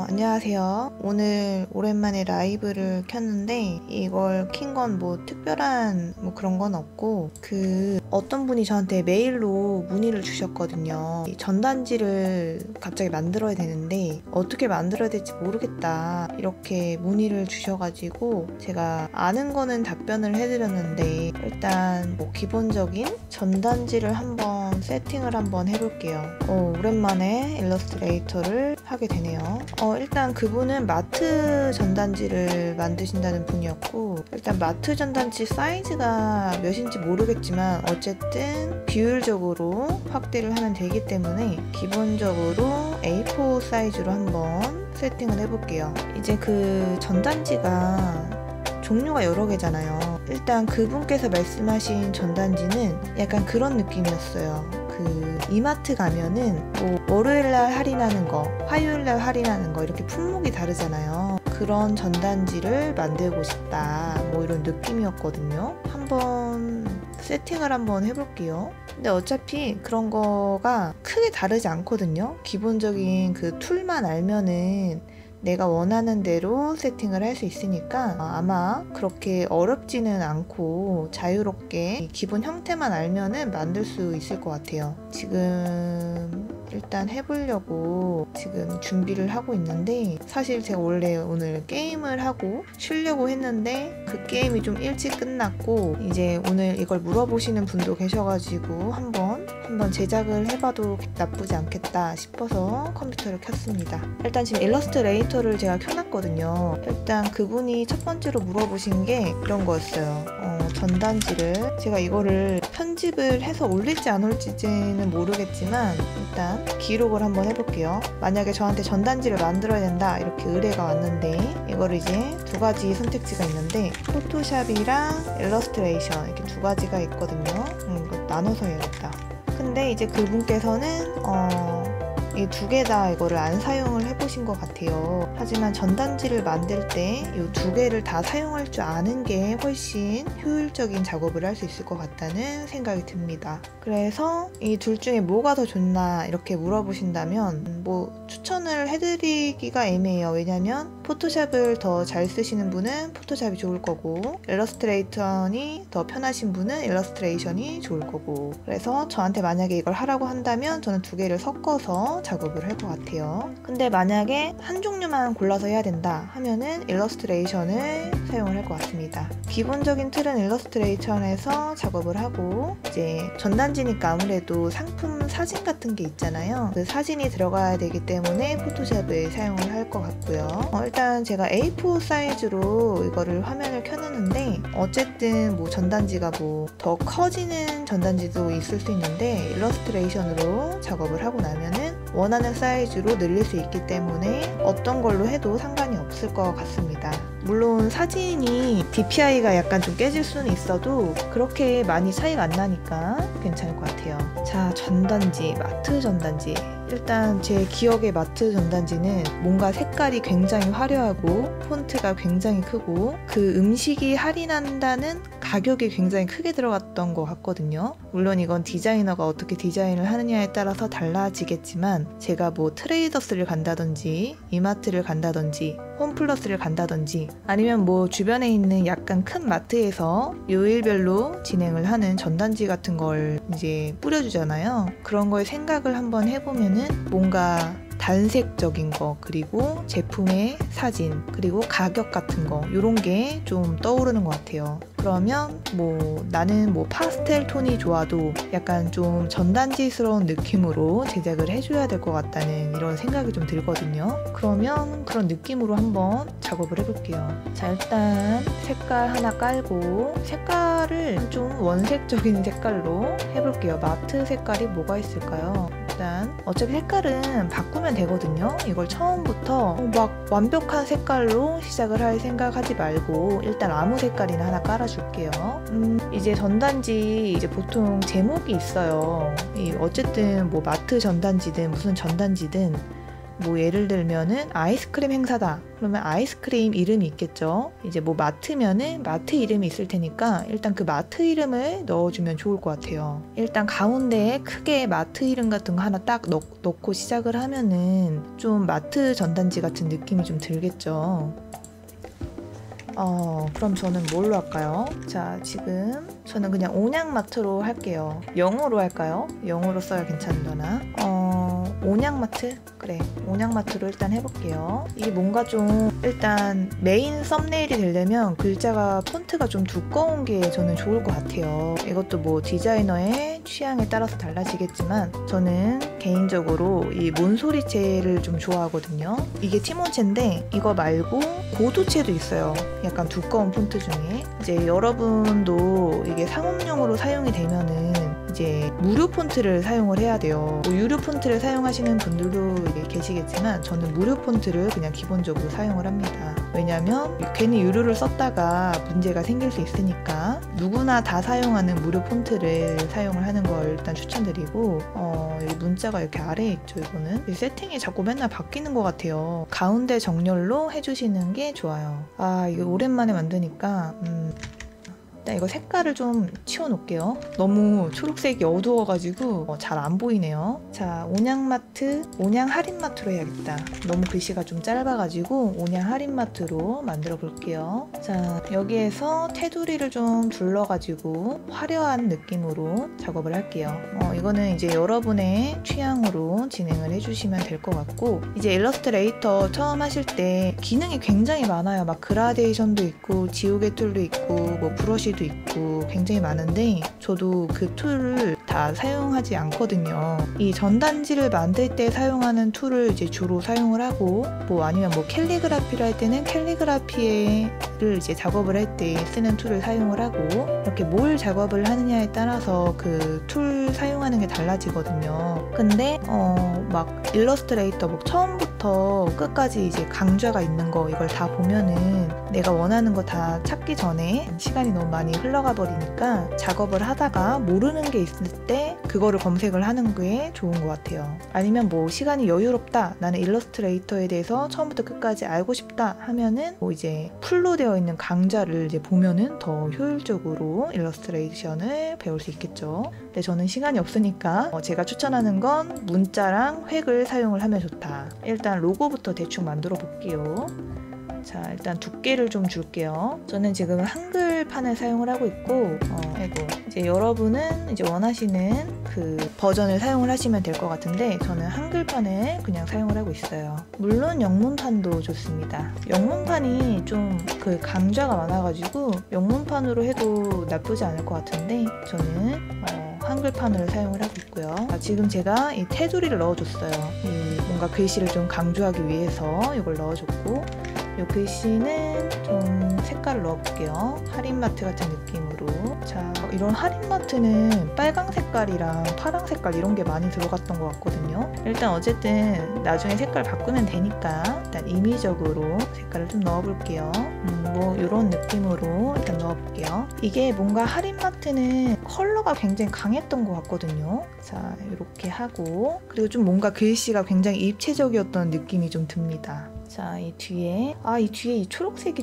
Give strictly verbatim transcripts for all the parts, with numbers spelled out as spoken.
안녕하세요. 오늘 오랜만에 라이브를 켰는데 이걸 킨 건 뭐 특별한 뭐 그런 건 없고, 그 어떤 분이 저한테 메일로 문의를 주셨거든요. 이 전단지를 갑자기 만들어야 되는데 어떻게 만들어야 될지 모르겠다 이렇게 문의를 주셔가지고 제가 아는 거는 답변을 해드렸는데, 일단 뭐 기본적인 전단지를 한번 세팅을 한번 해볼게요. 어, 오랜만에 일러스트레이터를 하게 되네요. 어, 일단 그분은 마트 전단지를 만드신다는 분이었고, 일단 마트 전단지 사이즈가 몇인지 모르겠지만 어쨌든 비율적으로 확대를 하면 되기 때문에 기본적으로 에이 포 사이즈로 한번 세팅을 해볼게요. 이제 그 전단지가 종류가 여러 개잖아요. 일단 그분께서 말씀하신 전단지는 약간 그런 느낌이었어요. 그 이마트 가면은 뭐 월요일날 할인하는 거, 화요일날 할인하는 거 이렇게 품목이 다르잖아요. 그런 전단지를 만들고 싶다, 뭐 이런 느낌이었거든요. 한번 세팅을 한번 해볼게요. 근데 어차피 그런 거가 크게 다르지 않거든요. 기본적인 그 툴만 알면은 내가 원하는 대로 세팅을 할 수 있으니까 아마 그렇게 어렵지는 않고 자유롭게 기본 형태만 알면은 만들 수 있을 것 같아요. 지금 일단 해보려고 지금 준비를 하고 있는데, 사실 제가 원래 오늘 게임을 하고 쉬려고 했는데 그 게임이 좀 일찍 끝났고, 이제 오늘 이걸 물어보시는 분도 계셔가지고 한번 한번 제작을 해봐도 나쁘지 않겠다 싶어서 컴퓨터를 켰습니다. 일단 지금 일러스트레이터를 제가 켜놨거든요. 일단 그분이 첫 번째로 물어보신 게 이런 거였어요. 어, 전단지를 제가 이거를 편집을 해서 올릴지 안 올릴지는 모르겠지만 일단 기록을 한번 해볼게요. 만약에 저한테 전단지를 만들어야 된다 이렇게 의뢰가 왔는데, 이거를 이제 두 가지 선택지가 있는데 포토샵이랑 일러스트레이션 이렇게 두 가지가 있거든요. 음, 이거 나눠서 해야겠다. 근데 이제 그분께서는 어, 이 두 개 다 이거를 안 사용을 해보신 것 같아요. 하지만 전단지를 만들 때 이 두 개를 다 사용할 줄 아는 게 훨씬 효율적인 작업을 할 수 있을 것 같다는 생각이 듭니다. 그래서 이 둘 중에 뭐가 더 좋나 이렇게 물어보신다면 뭐 추천을 해드리기가 애매해요. 왜냐면 포토샵을 더 잘 쓰시는 분은 포토샵이 좋을 거고, 일러스트레이션이 더 편하신 분은 일러스트레이션이 좋을 거고, 그래서 저한테 만약에 이걸 하라고 한다면 저는 두 개를 섞어서 작업을 할 것 같아요. 근데 만약에 한 종류만 골라서 해야 된다 하면은 일러스트레이션을 사용을 할 것 같습니다. 기본적인 틀은 일러스트레이션에서 작업을 하고, 이제 전단지니까 아무래도 상품 사진 같은 게 있잖아요. 그 사진이 들어가야 되기 때문에 포토샵을 사용을 할 것 같고요. 어, 일단 제가 에이 포 사이즈로 이거를 화면을 켜놨는데, 어쨌든 뭐 전단지가 뭐 더 커지는 전단지도 있을 수 있는데 일러스트레이션으로 작업을 하고 나면은 원하는 사이즈로 늘릴 수 있기 때문에 어떤 걸로 해도 상관이 없을 것 같습니다. 물론 사진이 디 피 아이가 약간 좀 깨질 수는 있어도 그렇게 많이 차이가 안 나니까 괜찮을 것 같아요. 자, 전단지, 마트 전단지. 일단 제 기억의 마트 전단지는 뭔가 색깔이 굉장히 화려하고 폰트가 굉장히 크고 그 음식이 할인한다는 가격이 굉장히 크게 들어갔던 것 같거든요. 물론 이건 디자이너가 어떻게 디자인을 하느냐에 따라서 달라지겠지만, 제가 뭐 트레이더스를 간다든지 이마트를 간다든지 홈플러스를 간다든지 아니면 뭐 주변에 있는 약간 큰 마트에서 요일별로 진행을 하는 전단지 같은 걸 이제 뿌려주잖아요. 그런 걸 생각을 한번 해보면은 뭔가 단색적인 거, 그리고 제품의 사진, 그리고 가격 같은 거, 이런 게 좀 떠오르는 것 같아요. 그러면 뭐 나는 뭐 파스텔 톤이 좋아도 약간 좀 전단지스러운 느낌으로 제작을 해줘야 될 것 같다는 이런 생각이 좀 들거든요. 그러면 그런 느낌으로 한번 작업을 해볼게요. 자, 일단 색깔 하나 깔고, 색깔을 좀 원색적인 색깔로 해볼게요. 마트 색깔이 뭐가 있을까요? 일단 어차피 색깔은 바꾸면 되거든요. 이걸 처음부터 막 완벽한 색깔로 시작을 할 생각하지 말고 일단 아무 색깔이나 하나 깔아줄게요. 음, 이제 전단지 이제 보통 제목이 있어요. 이 어쨌든 뭐 마트 전단지든 무슨 전단지든 뭐 예를 들면은 아이스크림 행사다. 그러면 아이스크림 이름이 있겠죠. 이제 뭐 마트면은 마트 이름이 있을 테니까 일단 그 마트 이름을 넣어주면 좋을 것 같아요. 일단 가운데에 크게 마트 이름 같은 거 하나 딱 넣, 넣고 시작을 하면은 좀 마트 전단지 같은 느낌이 좀 들겠죠. 어, 그럼 저는 뭘로 할까요? 자, 지금 저는 그냥 온양마트로 할게요. 영어로 할까요? 영어로 써야 괜찮으려나? 어, 온양마트? 그래, 온양마트로 일단 해볼게요. 이게 뭔가 좀 일단 메인 썸네일이 되려면 글자가 폰트가 좀 두꺼운 게 저는 좋을 것 같아요. 이것도 뭐 디자이너의 취향에 따라서 달라지겠지만 저는 개인적으로 이 몬소리체를 좀 좋아하거든요. 이게 티몬체인데 이거 말고 고두체도 있어요. 약간 두꺼운 폰트 중에. 이제 여러분도 이게 상업용으로 사용이 되면은 이제 무료 폰트를 사용을 해야 돼요. 뭐 유료 폰트를 사용하시는 분들도 이게 계시겠지만 저는 무료 폰트를 그냥 기본적으로 사용을 합니다. 왜냐면 괜히 유료를 썼다가 문제가 생길 수 있으니까 누구나 다 사용하는 무료 폰트를 사용을 하는 걸 일단 추천드리고, 어, 여기 문자가 이렇게 아래에 있죠. 이거는 이 세팅이 자꾸 맨날 바뀌는 것 같아요. 가운데 정렬로 해주시는 게 좋아요. 아, 이거 오랜만에 만드니까 음, 일단 이거 색깔을 좀 치워놓을게요. 너무 초록색이 어두워가지고 어, 잘 안 보이네요. 자, 온양마트, 온양 할인마트로 해야겠다. 너무 글씨가 좀 짧아가지고 온양 할인마트로 만들어 볼게요. 자, 여기에서 테두리를 좀 둘러가지고 화려한 느낌으로 작업을 할게요. 어, 이거는 이제 여러분의 취향으로 진행을 해주시면 될 것 같고, 이제 일러스트레이터 처음 하실 때 기능이 굉장히 많아요. 막 그라데이션도 있고 지우개 툴도 있고 뭐 브러쉬 도 있고 굉장히 많은데 저도 그 툴을 다 사용하지 않거든요. 이 전단지를 만들 때 사용하는 툴을 이제 주로 사용을 하고, 뭐 아니면 뭐 캘리그라피를 할 때는 캘리그라피를 이제 작업을 할 때 쓰는 툴을 사용을 하고, 이렇게 뭘 작업을 하느냐에 따라서 그 툴 사용하는 게 달라지거든요. 근데 어 막 일러스트레이터 뭐 처음부터 끝까지 이제 강좌가 있는 거 이걸 다 보면은 내가 원하는 거 다 찾기 전에 시간이 너무 많이 흘러가 버리니까 작업을 하다가 모르는 게 있을 때 그거를 검색을 하는 게 좋은 것 같아요. 아니면 뭐 시간이 여유롭다, 나는 일러스트레이터에 대해서 처음부터 끝까지 알고 싶다 하면은 뭐 이제 풀로 되어 있는 강좌를 이제 보면은 더 효율적으로 일러스트레이션을 배울 수 있겠죠. 근데 저는 시간이 없으니까 어 제가 추천하는 건 문자랑 획을 사용을 하면 좋다. 일단 로고부터 대충 만들어 볼게요. 자, 일단 두께를 좀 줄게요. 저는 지금 한글판을 사용을 하고 있고, 어, 아이고, 이제 여러분은 이제 원하시는 그 버전을 사용을 하시면 될 것 같은데 저는 한글판을 그냥 사용을 하고 있어요. 물론 영문판도 좋습니다. 영문판이 좀 그 강좌가 많아가지고 영문판으로 해도 나쁘지 않을 것 같은데 저는 어, 한글판을 사용을 하고 있고요. 아, 지금 제가 이 테두리를 넣어줬어요. 이 뭔가 글씨를 좀 강조하기 위해서 이걸 넣어줬고, 이 글씨는 좀 색깔을 넣어볼게요. 할인마트 같은 느낌으로. 자, 이런 할인마트는 빨강 색깔이랑 파랑 색깔 이런 게 많이 들어갔던 것 같거든요. 일단 어쨌든 나중에 색깔 바꾸면 되니까 일단 임의적으로 색깔을 좀 넣어볼게요. 음, 뭐 이런 느낌으로 일단 넣어볼게요. 이게 뭔가 할인마트는 컬러가 굉장히 강했던 것 같거든요. 자, 이렇게 하고, 그리고 좀 뭔가 글씨가 굉장히 입체적이었던 느낌이 좀 듭니다. 자, 이 뒤에, 아, 이 뒤에 이 초록색이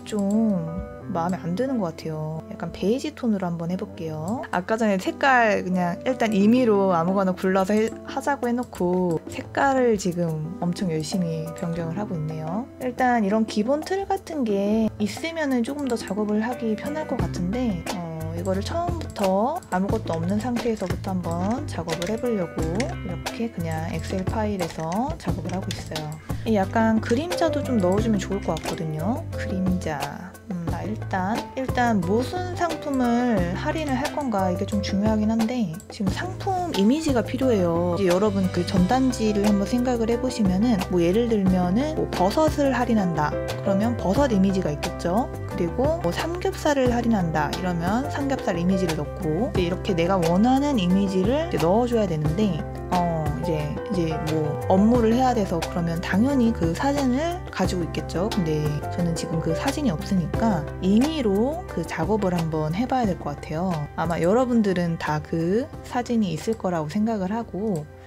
좀 마음에 안 드는 것 같아요. 약간 베이지 톤으로 한번 해볼게요. 아까 전에 색깔 그냥 일단 임의로 아무거나 골라서 해, 하자고 해놓고 색깔을 지금 엄청 열심히 변경을 하고 있네요. 일단 이런 기본 틀 같은 게 있으면은 조금 더 작업을 하기 편할 것 같은데, 어, 이거를 처음부터 아무것도 없는 상태에서부터 한번 작업을 해보려고 이렇게 그냥 엑셀 파일에서 작업을 하고 있어요. 약간 그림자도 좀 넣어주면 좋을 것 같거든요. 그림자. 음, 나 일단 일단 무슨 상품을 할인을 할 건가 이게 좀 중요하긴 한데 지금 상품 이미지가 필요해요. 이제 여러분 그 전단지를 한번 생각을 해보시면은 뭐 예를 들면은 뭐 버섯을 할인한다. 그러면 버섯 이미지가 있겠죠. 그리고 뭐 삼겹살을 할인한다. 이러면 삼겹살 이미지를 넣고 이렇게 내가 원하는 이미지를 이제 넣어줘야 되는데 어 이제 이제 뭐 업무를 해야 돼서 그러면 당연히 그 사진을 가지고 있겠죠. 근데 저는 지금 그 사진이 없으니까 임의로 그 작업을 한번 해봐야 될 것 같아요. 아마 여러분들은 다 그 사진이 있을 거라고 생각을 하고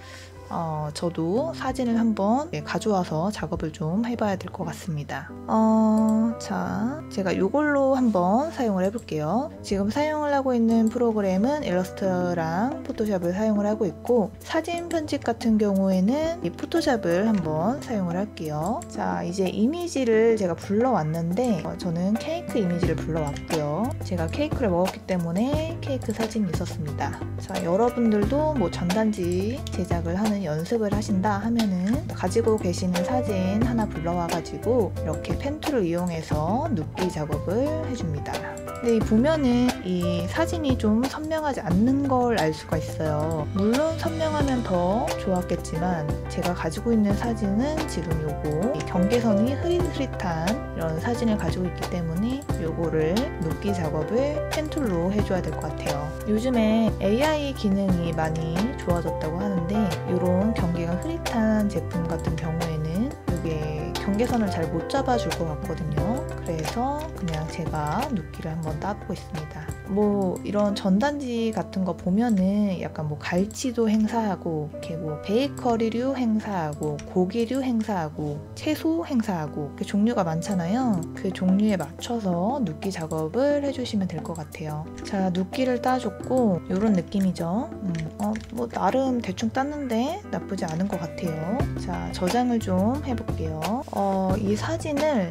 어, 저도 사진을 한번 가져와서 작업을 좀 해봐야 될 것 같습니다. 어, 자, 제가 이걸로 한번 사용을 해볼게요. 지금 사용을 하고 있는 프로그램은 일러스트랑 포토샵을 사용을 하고 있고, 사진 편집 같은 경우에는 이 포토샵을 한번 사용을 할게요. 자, 이제 이미지를 제가 불러왔는데 어, 저는 케이크 이미지를 불러왔고요. 제가 케이크를 먹었기 때문에 케이크 사진이 있었습니다. 자, 여러분들도 뭐 전단지 제작을 하는 연습을 하신다 하면은 가지고 계시는 사진 하나 불러와 가지고 이렇게 펜툴을 이용해서 눕기 작업을 해줍니다. 근데 이 보면은 이 사진이 좀 선명하지 않는 걸 알 수가 있어요. 물론 선명하면 더 좋았겠지만 제가 가지고 있는 사진은 지금 요거 경계선이 흐릿흐릿한 이런 사진을 가지고 있기 때문에 요거를 눕기 작업을 펜툴로 해줘야 될 것 같아요. 요즘에 에이아이 기능이 많이 좋아졌다고 하는데 이런 경계가 흐릿한 제품 같은 경우에는 이게 경계선을 잘 못 잡아줄 것 같거든요. 그래서 그냥 제가 눕기를 한번 따보고 있습니다. 뭐 이런 전단지 같은 거 보면은 약간 뭐 갈치도 행사하고 이렇게 뭐 베이커리류 행사하고 고기류 행사하고 채소 행사하고 이렇게 종류가 많잖아요. 그 종류에 맞춰서 눕기 작업을 해주시면 될 것 같아요. 자, 눕기를 따줬고 이런 느낌이죠. 음, 어, 뭐 나름 대충 땄는데 나쁘지 않은 것 같아요. 자, 저장을 좀 해볼게요. 어, 이 사진을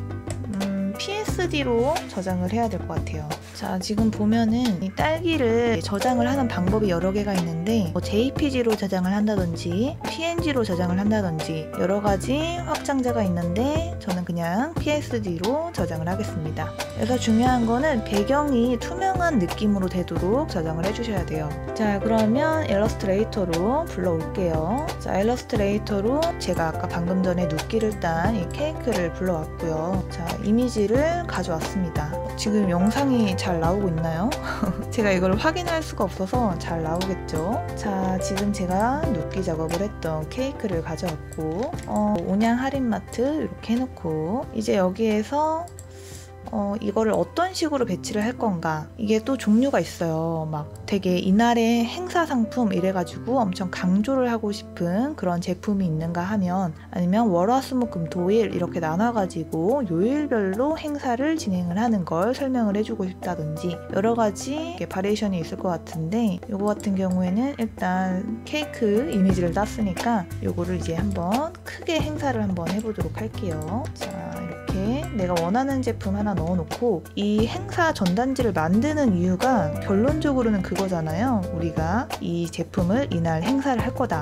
음, 피에스디로 저장을 해야 될 것 같아요. 자, 지금 보면은 이 딸기를 저장을 하는 방법이 여러 개가 있는데 뭐 제이피지로 저장을 한다든지 피엔지로 저장을 한다든지 여러 가지 확장자가 있는데 저는 그냥 피에스디로 저장을 하겠습니다. 그래서 중요한 거는 배경이 투명한 느낌으로 되도록 저장을 해주셔야 돼요. 자, 그러면 일러스트레이터로 불러올게요. 자, 일러스트레이터로 제가 아까 방금 전에 눕기를 딴 이 케이크를 불러왔고요. 자, 이미지를 가져왔습니다. 지금 영상이 잘 나오고 있나요? 제가 이걸 확인할 수가 없어서 잘 나오겠죠? 자, 지금 제가 눕기 작업을 했던 케이크를 가져왔고 어, 온양 할인마트 이렇게 해놓고 이제 여기에서 어, 이거를 어떤 식으로 배치를 할 건가, 이게 또 종류가 있어요. 막 되게 이날의 행사 상품 이래가지고 엄청 강조를 하고 싶은 그런 제품이 있는가 하면, 아니면 월화수목금토일 이렇게 나눠가지고 요일별로 행사를 진행을 하는 걸 설명을 해주고 싶다든지 여러 가지 바리에이션이 있을 것 같은데, 요거 같은 경우에는 일단 케이크 이미지를 땄으니까 요거를 이제 한번 크게 행사를 한번 해보도록 할게요. 자, 이렇게 내가 원하는 제품 하나 넣어놓고, 이 행사 전단지를 만드는 이유가 결론적으로는 그거잖아요. 우리가 이 제품을 이날 행사를 할 거다.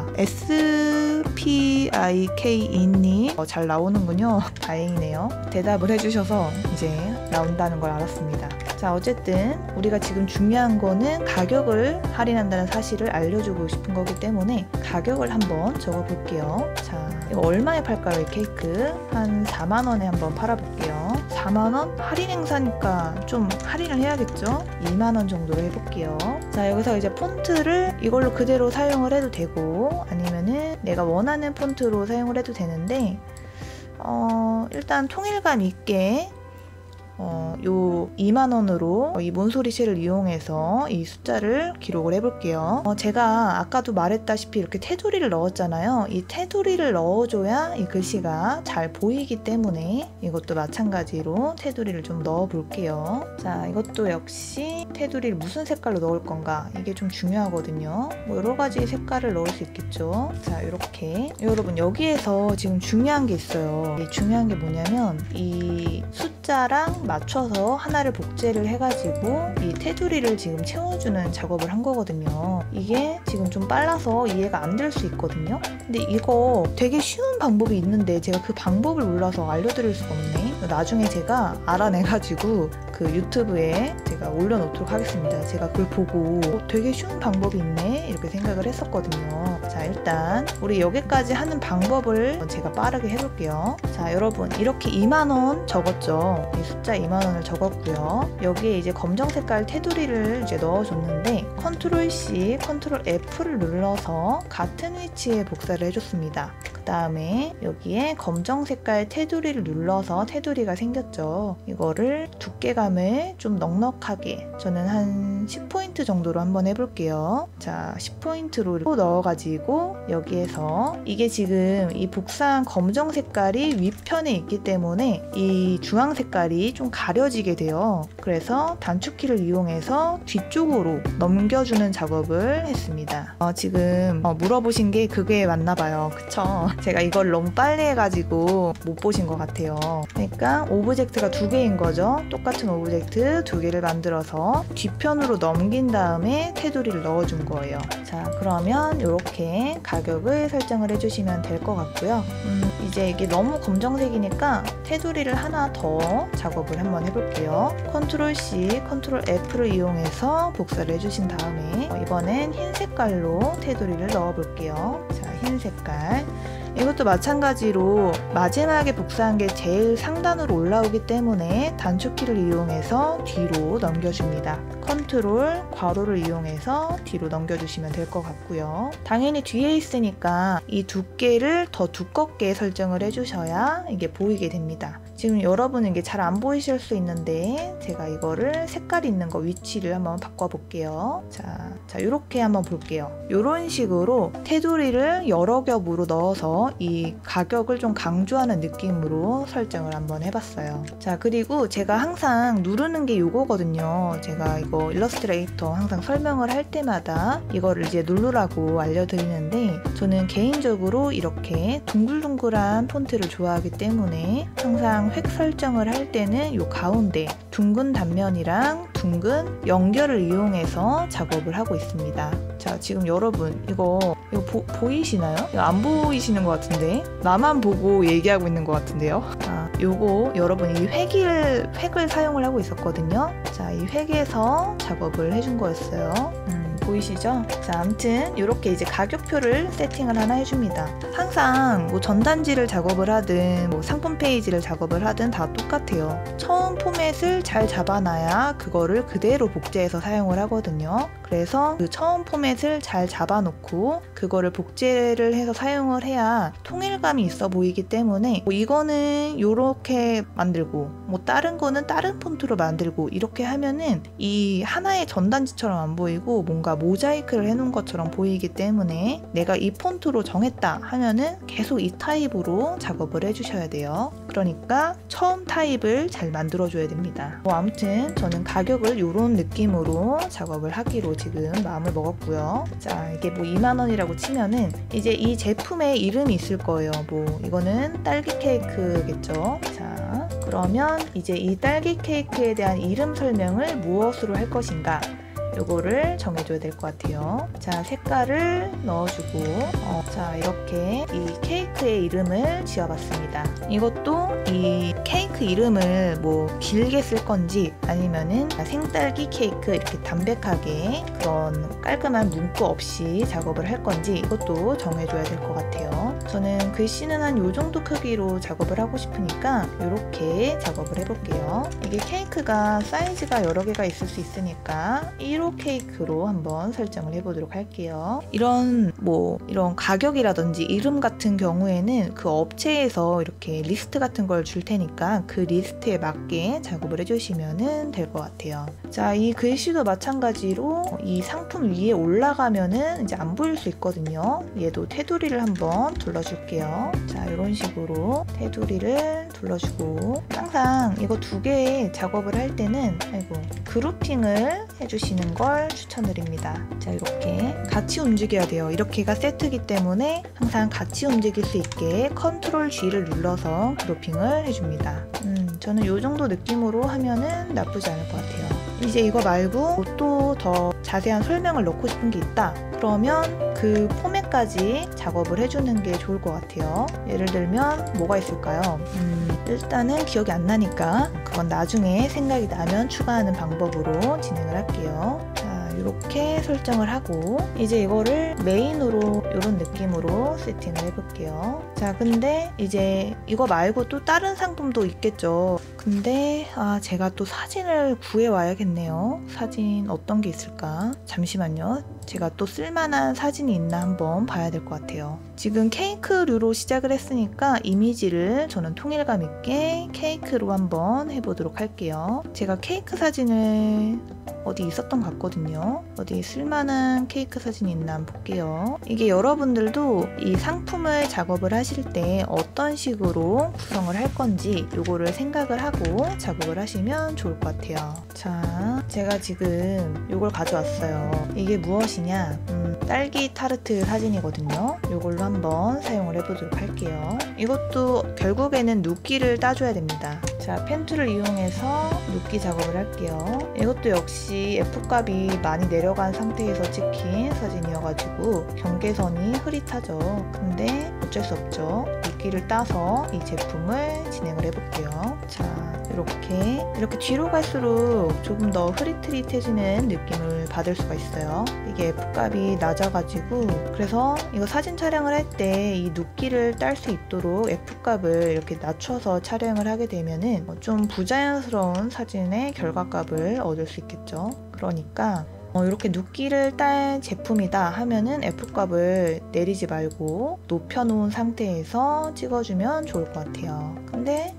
에스피아이케이이님 어, 잘 나오는군요. 다행이네요. 대답을 해주셔서 이제 나온다는 걸 알았습니다. 자, 어쨌든 우리가 지금 중요한 거는 가격을 할인한다는 사실을 알려주고 싶은 거기 때문에 가격을 한번 적어볼게요. 자, 이거 얼마에 팔까요? 이 케이크 한 사만 원에 한번 팔아볼게요. 사만 원? 할인 행사니까 좀 할인을 해야겠죠? 이만 원 정도로 해볼게요. 자, 여기서 이제 폰트를 이걸로 그대로 사용을 해도 되고 아니면은 내가 원하는 폰트로 사용을 해도 되는데 어, 일단 통일감 있게 어, 요 이만 원으로 이 몬소리쉘을 이용해서 이 숫자를 기록을 해볼게요. 어, 제가 아까도 말했다시피 이렇게 테두리를 넣었잖아요. 이 테두리를 넣어줘야 이 글씨가 잘 보이기 때문에 이것도 마찬가지로 테두리를 좀 넣어볼게요. 자, 이것도 역시 테두리를 무슨 색깔로 넣을 건가, 이게 좀 중요하거든요. 뭐 여러 가지 색깔을 넣을 수 있겠죠. 자, 이렇게 여러분 여기에서 지금 중요한 게 있어요. 이 중요한 게 뭐냐면 이 숫자랑 맞춰서 하나를 복제를 해가지고 이 테두리를 지금 채워주는 작업을 한 거거든요. 이게 지금 좀 빨라서 이해가 안 될 수 있거든요. 근데 이거 되게 쉬운 방법이 있는데 제가 그 방법을 몰라서 알려드릴 수가 없네. 나중에 제가 알아내가지고 그 유튜브에 제가 올려놓도록 하겠습니다. 제가 그걸 보고 어, 되게 쉬운 방법이 있네 이렇게 생각을 했었거든요. 자, 일단 우리 여기까지 하는 방법을 제가 빠르게 해볼게요. 자, 여러분 이렇게 이만 원 적었죠. 이 숫자 이만 원을 적었고요. 여기에 이제 검정 색깔 테두리를 이제 넣어줬는데 컨트롤 씨, 컨트롤 에프를 눌러서 같은 위치에 복사를 해줬습니다. 다음에 여기에 검정 색깔 테두리를 눌러서 테두리가 생겼죠. 이거를 두께감을 좀 넉넉하게, 저는 한 십 포인트 정도로 한번 해볼게요. 자, 십 포인트로 넣어가지고 여기에서 이게 지금 이 복사한 검정 색깔이 윗편에 있기 때문에 이 주황 색깔이 좀 가려지게 돼요. 그래서 단축키를 이용해서 뒤쪽으로 넘겨주는 작업을 했습니다. 어, 지금 어, 물어보신 게 그게 맞나 봐요. 그쵸? 제가 이걸 너무 빨리 해가지고 못 보신 것 같아요. 그러니까 오브젝트가 두 개인 거죠. 똑같은 오브젝트 두 개를 만들어서 뒤편으로 넘긴 다음에 테두리를 넣어준 거예요. 자, 그러면 이렇게 가격을 설정을 해주시면 될 것 같고요. 음, 이제 이게 너무 검정색이니까 테두리를 하나 더 작업을 한번 해볼게요. 컨트롤 씨, 컨트롤 에프를 이용해서 복사를 해주신 다음에 어, 이번엔 흰 색깔로 테두리를 넣어볼게요. 자, 흰 색깔. 이것도 마찬가지로 마지막에 복사한 게 제일 상단으로 올라오기 때문에 단축키를 이용해서 뒤로 넘겨줍니다. 컨트롤 괄호를 이용해서 뒤로 넘겨주시면 될 것 같고요. 당연히 뒤에 있으니까 이 두께를 더 두껍게 설정을 해주셔야 이게 보이게 됩니다. 지금 여러분은 이게 잘 안 보이실 수 있는데 제가 이거를 색깔 있는 거 위치를 한번 바꿔볼게요. 자, 자 이렇게 한번 볼게요. 이런 식으로 테두리를 여러 겹으로 넣어서 이 가격을 좀 강조하는 느낌으로 설정을 한번 해봤어요. 자, 그리고 제가 항상 누르는 게 이거거든요. 제가 이거 일러스트레이터 항상 설명을 할 때마다 이거를 이제 누르라고 알려드리는데 저는 개인적으로 이렇게 둥글둥글한 폰트를 좋아하기 때문에 항상 획 설정을 할 때는 이 가운데 둥근 단면이랑 둥근 연결을 이용해서 작업을 하고 있습니다. 자, 지금 여러분 이거 이거 보, 보이시나요? 이거 안 보이시는 것 같은데 나만 보고 얘기하고 있는 것 같은데요. 아, 요거 여러분 이 획일 획을 사용을 하고 있었거든요. 자, 이 획에서 작업을 해준 거였어요. 음. 보이시죠? 자, 아무튼 이렇게 이제 가격표를 세팅을 하나 해줍니다. 항상 뭐 전단지를 작업을 하든 뭐 상품 페이지를 작업을 하든 다 똑같아요. 처음 포맷을 잘 잡아놔야 그거를 그대로 복제해서 사용을 하거든요. 그래서 그 처음 포맷을 잘 잡아놓고 그거를 복제를 해서 사용을 해야 통일감이 있어 보이기 때문에 뭐 이거는 이렇게 만들고 뭐 다른 거는 다른 폰트로 만들고 이렇게 하면은 이 하나의 전단지처럼 안 보이고 뭔가 모자이크를 해놓은 것처럼 보이기 때문에 내가 이 폰트로 정했다 하면은 계속 이 타입으로 작업을 해주셔야 돼요. 그러니까 처음 타입을 잘 만들어줘야 됩니다. 뭐 아무튼 저는 가격을 이런 느낌으로 작업을 하기로 지금 마음을 먹었고요. 자, 이게 뭐 이만 원이라고 치면은 이제 이 제품의 이름이 있을 거예요. 뭐 이거는 딸기 케이크겠죠. 자, 그러면 이제 이 딸기 케이크에 대한 이름 설명을 무엇으로 할 것인가? 요거를 정해줘야 될 것 같아요. 자, 색깔을 넣어주고 어, 자, 이렇게 이 케이크의 이름을 지어봤습니다. 이것도 이 케이크 이름을 뭐 길게 쓸 건지 아니면은 생딸기 케이크 이렇게 담백하게 그런 깔끔한 문구 없이 작업을 할 건지 이것도 정해줘야 될 것 같아요. 저는 글씨는 한 요 정도 크기로 작업을 하고 싶으니까 이렇게 작업을 해볼게요. 이게 케이크가 사이즈가 여러 개가 있을 수 있으니까 일 호 케이크로 한번 설정을 해보도록 할게요. 이런 뭐 이런 가격이라든지 이름 같은 경우에는 그 업체에서 이렇게 리스트 같은 걸 줄 테니까 그 리스트에 맞게 작업을 해주시면 될 것 같아요. 자, 이 글씨도 마찬가지로 이 상품 위에 올라가면은 이제 안 보일 수 있거든요. 얘도 테두리를 한번 둘러줄게요. 자, 이런 식으로 테두리를 둘러주고 항상 이거 두 개 작업을 할 때는 아이고 그루핑을 해주시는 걸 추천드립니다. 자, 이렇게 같이 움직여야 돼요. 이렇게가 세트이기 때문에 항상 같이 움직일 수 있게 컨트롤 G를 눌러서 그루핑을 해줍니다. 음, 저는 이 정도 느낌으로 하면은 나쁘지 않을 것 같아요. 이제 이거 말고 또 더 자세한 설명을 넣고 싶은 게 있다. 그러면 그 포맷까지 작업을 해주는 게 좋을 것 같아요. 예를 들면 뭐가 있을까요? 음, 일단은 기억이 안 나니까 그건 나중에 생각이 나면 추가하는 방법으로 진행을 할게요. 자, 이렇게 설정을 하고 이제 이거를 메인으로 이런 느낌으로 세팅을 해볼게요. 자, 근데 이제 이거 말고 또 다른 상품도 있겠죠. 근데 아 제가 또 사진을 구해 와야겠네요. 사진 어떤 게 있을까? 잠시만요. 제가 또 쓸만한 사진이 있나 한번 봐야 될 것 같아요. 지금 케이크류로 시작을 했으니까 이미지를 저는 통일감 있게 케이크로 한번 해보도록 할게요. 제가 케이크 사진을 어디 있었던 것 같거든요. 어디 쓸만한 케이크 사진이 있나 한번 볼게요. 이게 여러분들도 이 상품을 작업을 하실 때 어떤 식으로 구성을 할 건지 요거를 생각을 하고 작업을 하시면 좋을 것 같아요. 자, 제가 지금 요걸 가져왔어요. 이게 무엇이냐? 음, 딸기 타르트 사진이거든요. 요걸로 한번 사용을 해보도록 할게요. 이것도 결국에는 눕기를 따줘야 됩니다. 자, 펜 툴을 이용해서 눕기 작업을 할게요. 이것도 역시 F값이 많이 내려간 상태에서 찍힌 사진이어가지고 경계선이 흐릿하죠. 근데 어쩔 수 없죠. 눕기를 따서 이 제품을 진행을 해볼게요. 자, 이렇게 이렇게 뒤로 갈수록 조금 더 흐릿흐릿해지는 느낌을 받을 수가 있어요. 이게 F값이 낮아가지고 그래서 이거 사진 촬영을 할 때 이 눕기를 딸 수 있도록 F값을 이렇게 낮춰서 촬영을 하게 되면은 좀 부자연스러운 사진의 결과값을 얻을 수 있겠죠. 그러니까 어, 이렇게 눕기를 딸 제품이다 하면은 F값을 내리지 말고 높여놓은 상태에서 찍어주면 좋을 것 같아요. 근데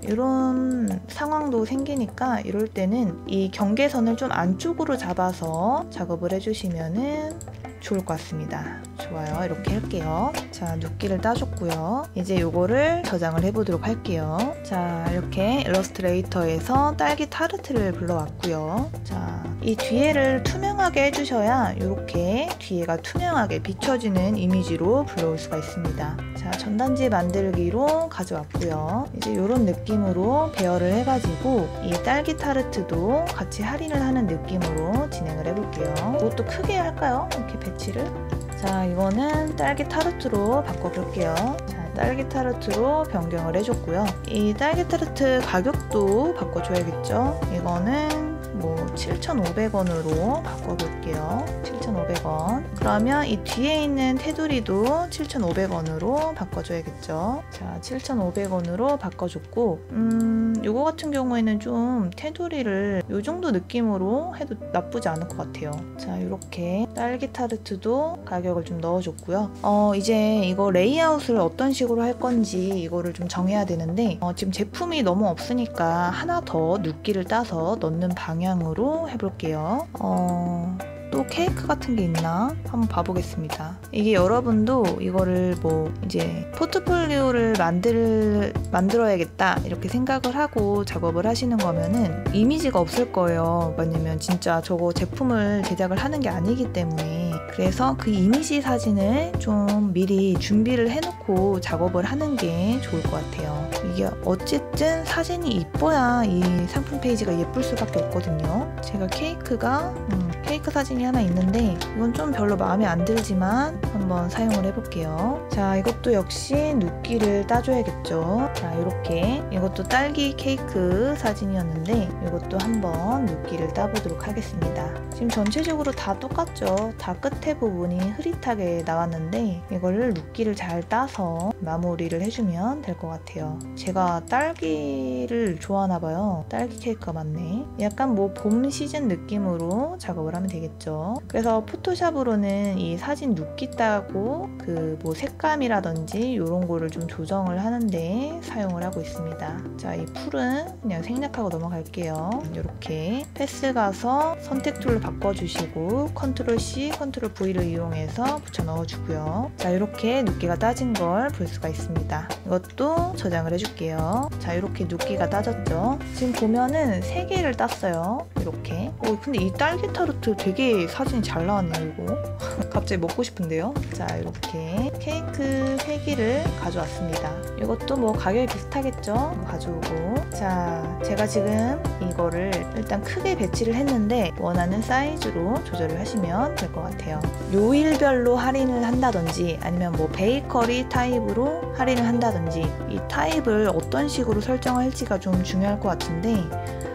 이런 상황도 생기니까 이럴 때는 이 경계선을 좀 안쪽으로 잡아서 작업을 해주시면은 좋을 것 같습니다. 좋아요. 이렇게 할게요. 자, 눕기를 따줬고요. 이제 요거를 저장을 해보도록 할게요. 자, 이렇게 일러스트레이터에서 딸기 타르트를 불러왔고요. 자, 이 뒤에를 투명하게 해주셔야 이렇게 뒤에가 투명하게 비춰지는 이미지로 불러올 수가 있습니다. 자, 전단지 만들기로 가져왔고요. 이제 이런 느낌으로 배열을 해가지고 이 딸기 타르트도 같이 할인을 하는 느낌으로 진행을 해볼게요. 이것도 크게 할까요? 이렇게 배치를. 자, 이거는 딸기 타르트로 바꿔볼게요. 자, 딸기 타르트로 변경을 해줬고요. 이 딸기 타르트 가격도 바꿔줘야겠죠. 이거는 뭐 칠천오백 원으로 바꿔볼게요. 칠천오백 원. 그러면 이 뒤에 있는 테두리도 칠천오백 원으로 바꿔줘야겠죠. 자, 칠천오백 원으로 바꿔줬고 음, 요거 같은 경우에는 좀 테두리를 요 정도 느낌으로 해도 나쁘지 않을 것 같아요. 자, 이렇게 딸기 타르트도 가격을 좀 넣어줬고요. 어, 이제 이거 레이아웃을 어떤 식으로 할 건지 이거를 좀 정해야 되는데 어, 지금 제품이 너무 없으니까 하나 더 눕기를 따서 넣는 방향으로 해볼게요. 어... 또 케이크 같은 게 있나? 한번 봐보겠습니다. 이게 여러분도 이거를 뭐 이제 포트폴리오를 만들, 만들어야겠다 이렇게 생각을 하고 작업을 하시는 거면은 이미지가 없을 거예요. 왜냐면 진짜 저거 제품을 제작을 하는 게 아니기 때문에. 그래서 그 이미지 사진을 좀 미리 준비를 해놓고 작업을 하는 게 좋을 것 같아요. 이게 어쨌든 사진이 이뻐야 이 상품 페이지가 예쁠 수밖에 없거든요. 제가 케이크가 음, 케이크 사진이 하나 있는데 이건 좀 별로 마음에 안 들지만 한번 사용을 해볼게요. 자, 이것도 역시 눕기를 따줘야겠죠. 자, 이렇게 이것도 딸기 케이크 사진이었는데 이것도 한번 눕기를 따보도록 하겠습니다. 지금 전체적으로 다 똑같죠. 다 끝에 부분이 흐릿하게 나왔는데 이거를 눕기를 잘 따서 마무리를 해주면 될 것 같아요. 제가 딸기를 좋아하나 봐요. 딸기 케이크가 많네. 약간 뭐 봄 시즌 느낌으로 작업을 하면 되겠죠. 그래서 포토샵으로는 이 사진 눕기 따고 그 뭐 색감이라든지 이런 거를 좀 조정을 하는데 사용을 하고 있습니다. 자, 이 풀은 그냥 생략하고 넘어갈게요. 이렇게 패스 가서 선택 툴을 바꿔주시고 컨트롤 C, 컨트롤 V를 이용해서 붙여 넣어주고요. 자, 이렇게 눕기가 따진 걸 볼 수가 있습니다. 이것도 저장을 해줄게요. 자, 이렇게 눕기가 따졌죠. 지금 보면은 세 개를 땄어요. 이렇게. 어, 근데 이 딸기 타르트 되게 사진이 잘 나왔네요, 이거. 갑자기 먹고 싶은데요. 자, 이렇게 케이크 세 개를 가져왔습니다. 이것도 뭐 가격이 비슷하겠죠? 가져오고. 자, 제가 지금 이거를 일단 크게 배치를 했는데 원하는 사이즈로 조절을 하시면 될 것 같아요. 요일별로 할인을 한다든지 아니면 뭐 베이커리 타입으로 할인을 한다든지 이 타입을 어떤 식으로 설정할지가 좀 중요할 것 같은데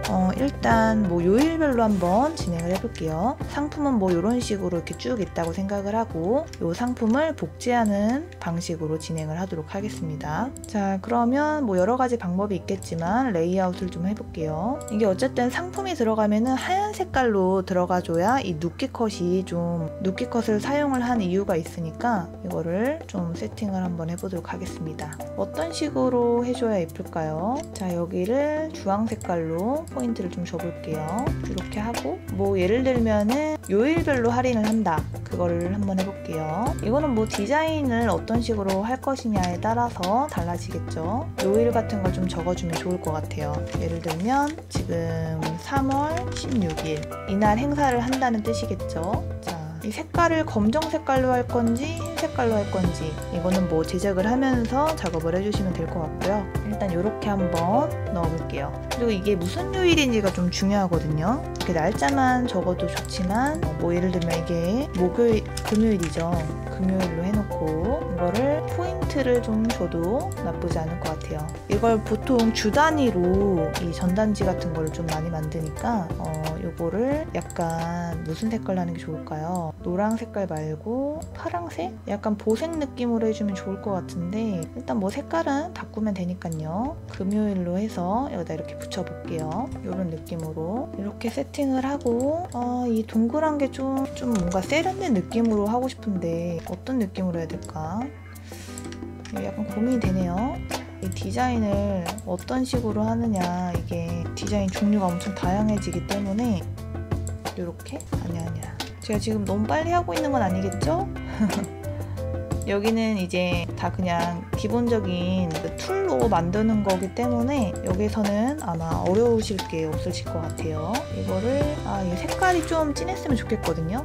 어, 일단 뭐 요일별로 한번 진행을 해볼게요. 상품은 뭐 이런 식으로 이렇게 쭉 있다고 생각을 하고 이 상품을 복제하는 방식으로 진행을 하도록 하겠습니다. 자, 그러면 뭐 여러 가지 방법이 있겠지만 레이아웃을 좀 해볼게요. 이게 어쨌든 상품이 들어가면은 하얀 색깔로 들어가줘야 이 눕기 컷이 좀 눕기 컷을 사용을 한 이유가 있으니까 이거를 좀 세팅을 한번 해보도록 하겠습니다. 어떤 식으로 해줘야 예쁠까요? 자, 여기를 주황 색깔로 포인트를 좀 줘볼게요. 이렇게 하고 뭐 예를 들면은 요일별로 할인을 한다. 그거를 한번 해볼게요. 이거는 뭐 디자인을 어떤 식으로 할 것이냐에 따라서 달라지겠죠. 요일 같은 걸 좀 적어주면 좋을 것 같아요. 예를 들면 지금 삼월 십육일 이날 행사를 한다는 뜻이겠죠. 자, 이 색깔을 검정 색깔로 할 건지 흰 색깔로 할 건지 이거는 뭐 제작을 하면서 작업을 해주시면 될 것 같고요. 일단 이렇게 한번 넣어볼게요. 그리고 이게 무슨 요일인지가 좀 중요하거든요. 이렇게 날짜만 적어도 좋지만 뭐 예를 들면 이게 목요일, 금요일이죠. 금요일로 해놓고 이거를 포인트를 좀 줘도 나쁘지 않을 것 같아요. 이걸 보통 주 단위로 이 전단지 같은 걸 좀 많이 만드니까 어, 요거를 약간 무슨 색깔로 하는 게 좋을까요? 노랑 색깔 말고 파랑색? 약간 보색 느낌으로 해주면 좋을 것 같은데 일단 뭐 색깔은 바꾸면 되니까요. 금요일로 해서 여기다 이렇게 붙여볼게요. 이런 느낌으로 이렇게 세팅을 하고 어, 이 동그란 게 좀 좀 뭔가 세련된 느낌으로 하고 싶은데 어떤 느낌으로 해야 될까? 약간 고민이 되네요. 이 디자인을 어떤 식으로 하느냐 이게 디자인 종류가 엄청 다양해지기 때문에 이렇게? 아니야 아니야 제가 지금 너무 빨리 하고 있는 건 아니겠죠? 여기는 이제 다 그냥 기본적인 그 툴로 만드는 거기 때문에 여기서는 아마 어려우실 게 없으실 것 같아요. 이거를 아, 이 색깔이 좀 진했으면 좋겠거든요.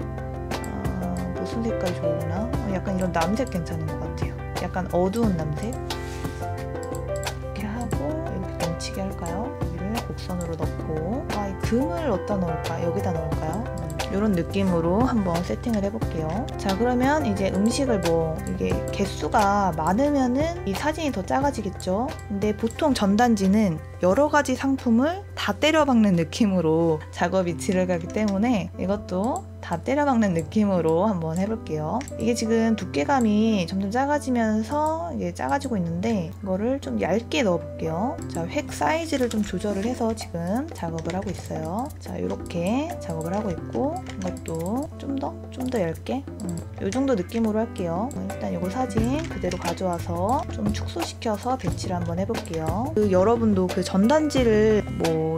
아, 무슨 색깔이 좋으나? 어, 약간 이런 남색 괜찮은 것 같아요. 약간 어두운 남색. 이렇게 하고 이렇게 넘치게 할까요? 여기를 곡선으로 넣고 아, 이 금을 어디다 넣을까? 여기다 넣을까요? 이런 느낌으로 한번 세팅을 해볼게요. 자, 그러면 이제 음식을 뭐 이게 개수가 많으면은 이 사진이 더 작아지겠죠. 근데 보통 전단지는 여러 가지 상품을 다 때려박는 느낌으로 작업이 들어가기 때문에 이것도 다 때려박는 느낌으로 한번 해볼게요. 이게 지금 두께감이 점점 작아지면서 이게 작아지고 있는데 이거를 좀 얇게 넣어볼게요. 자, 획 사이즈를 좀 조절을 해서 지금 작업을 하고 있어요. 자, 이렇게 작업을 하고 있고 이것도 좀 더 좀 더 얇게 음, 이 정도 느낌으로 할게요. 일단 이거 사진 그대로 가져와서 좀 축소시켜서 배치를 한번 해볼게요. 그 여러분도 그 전단지를 뭐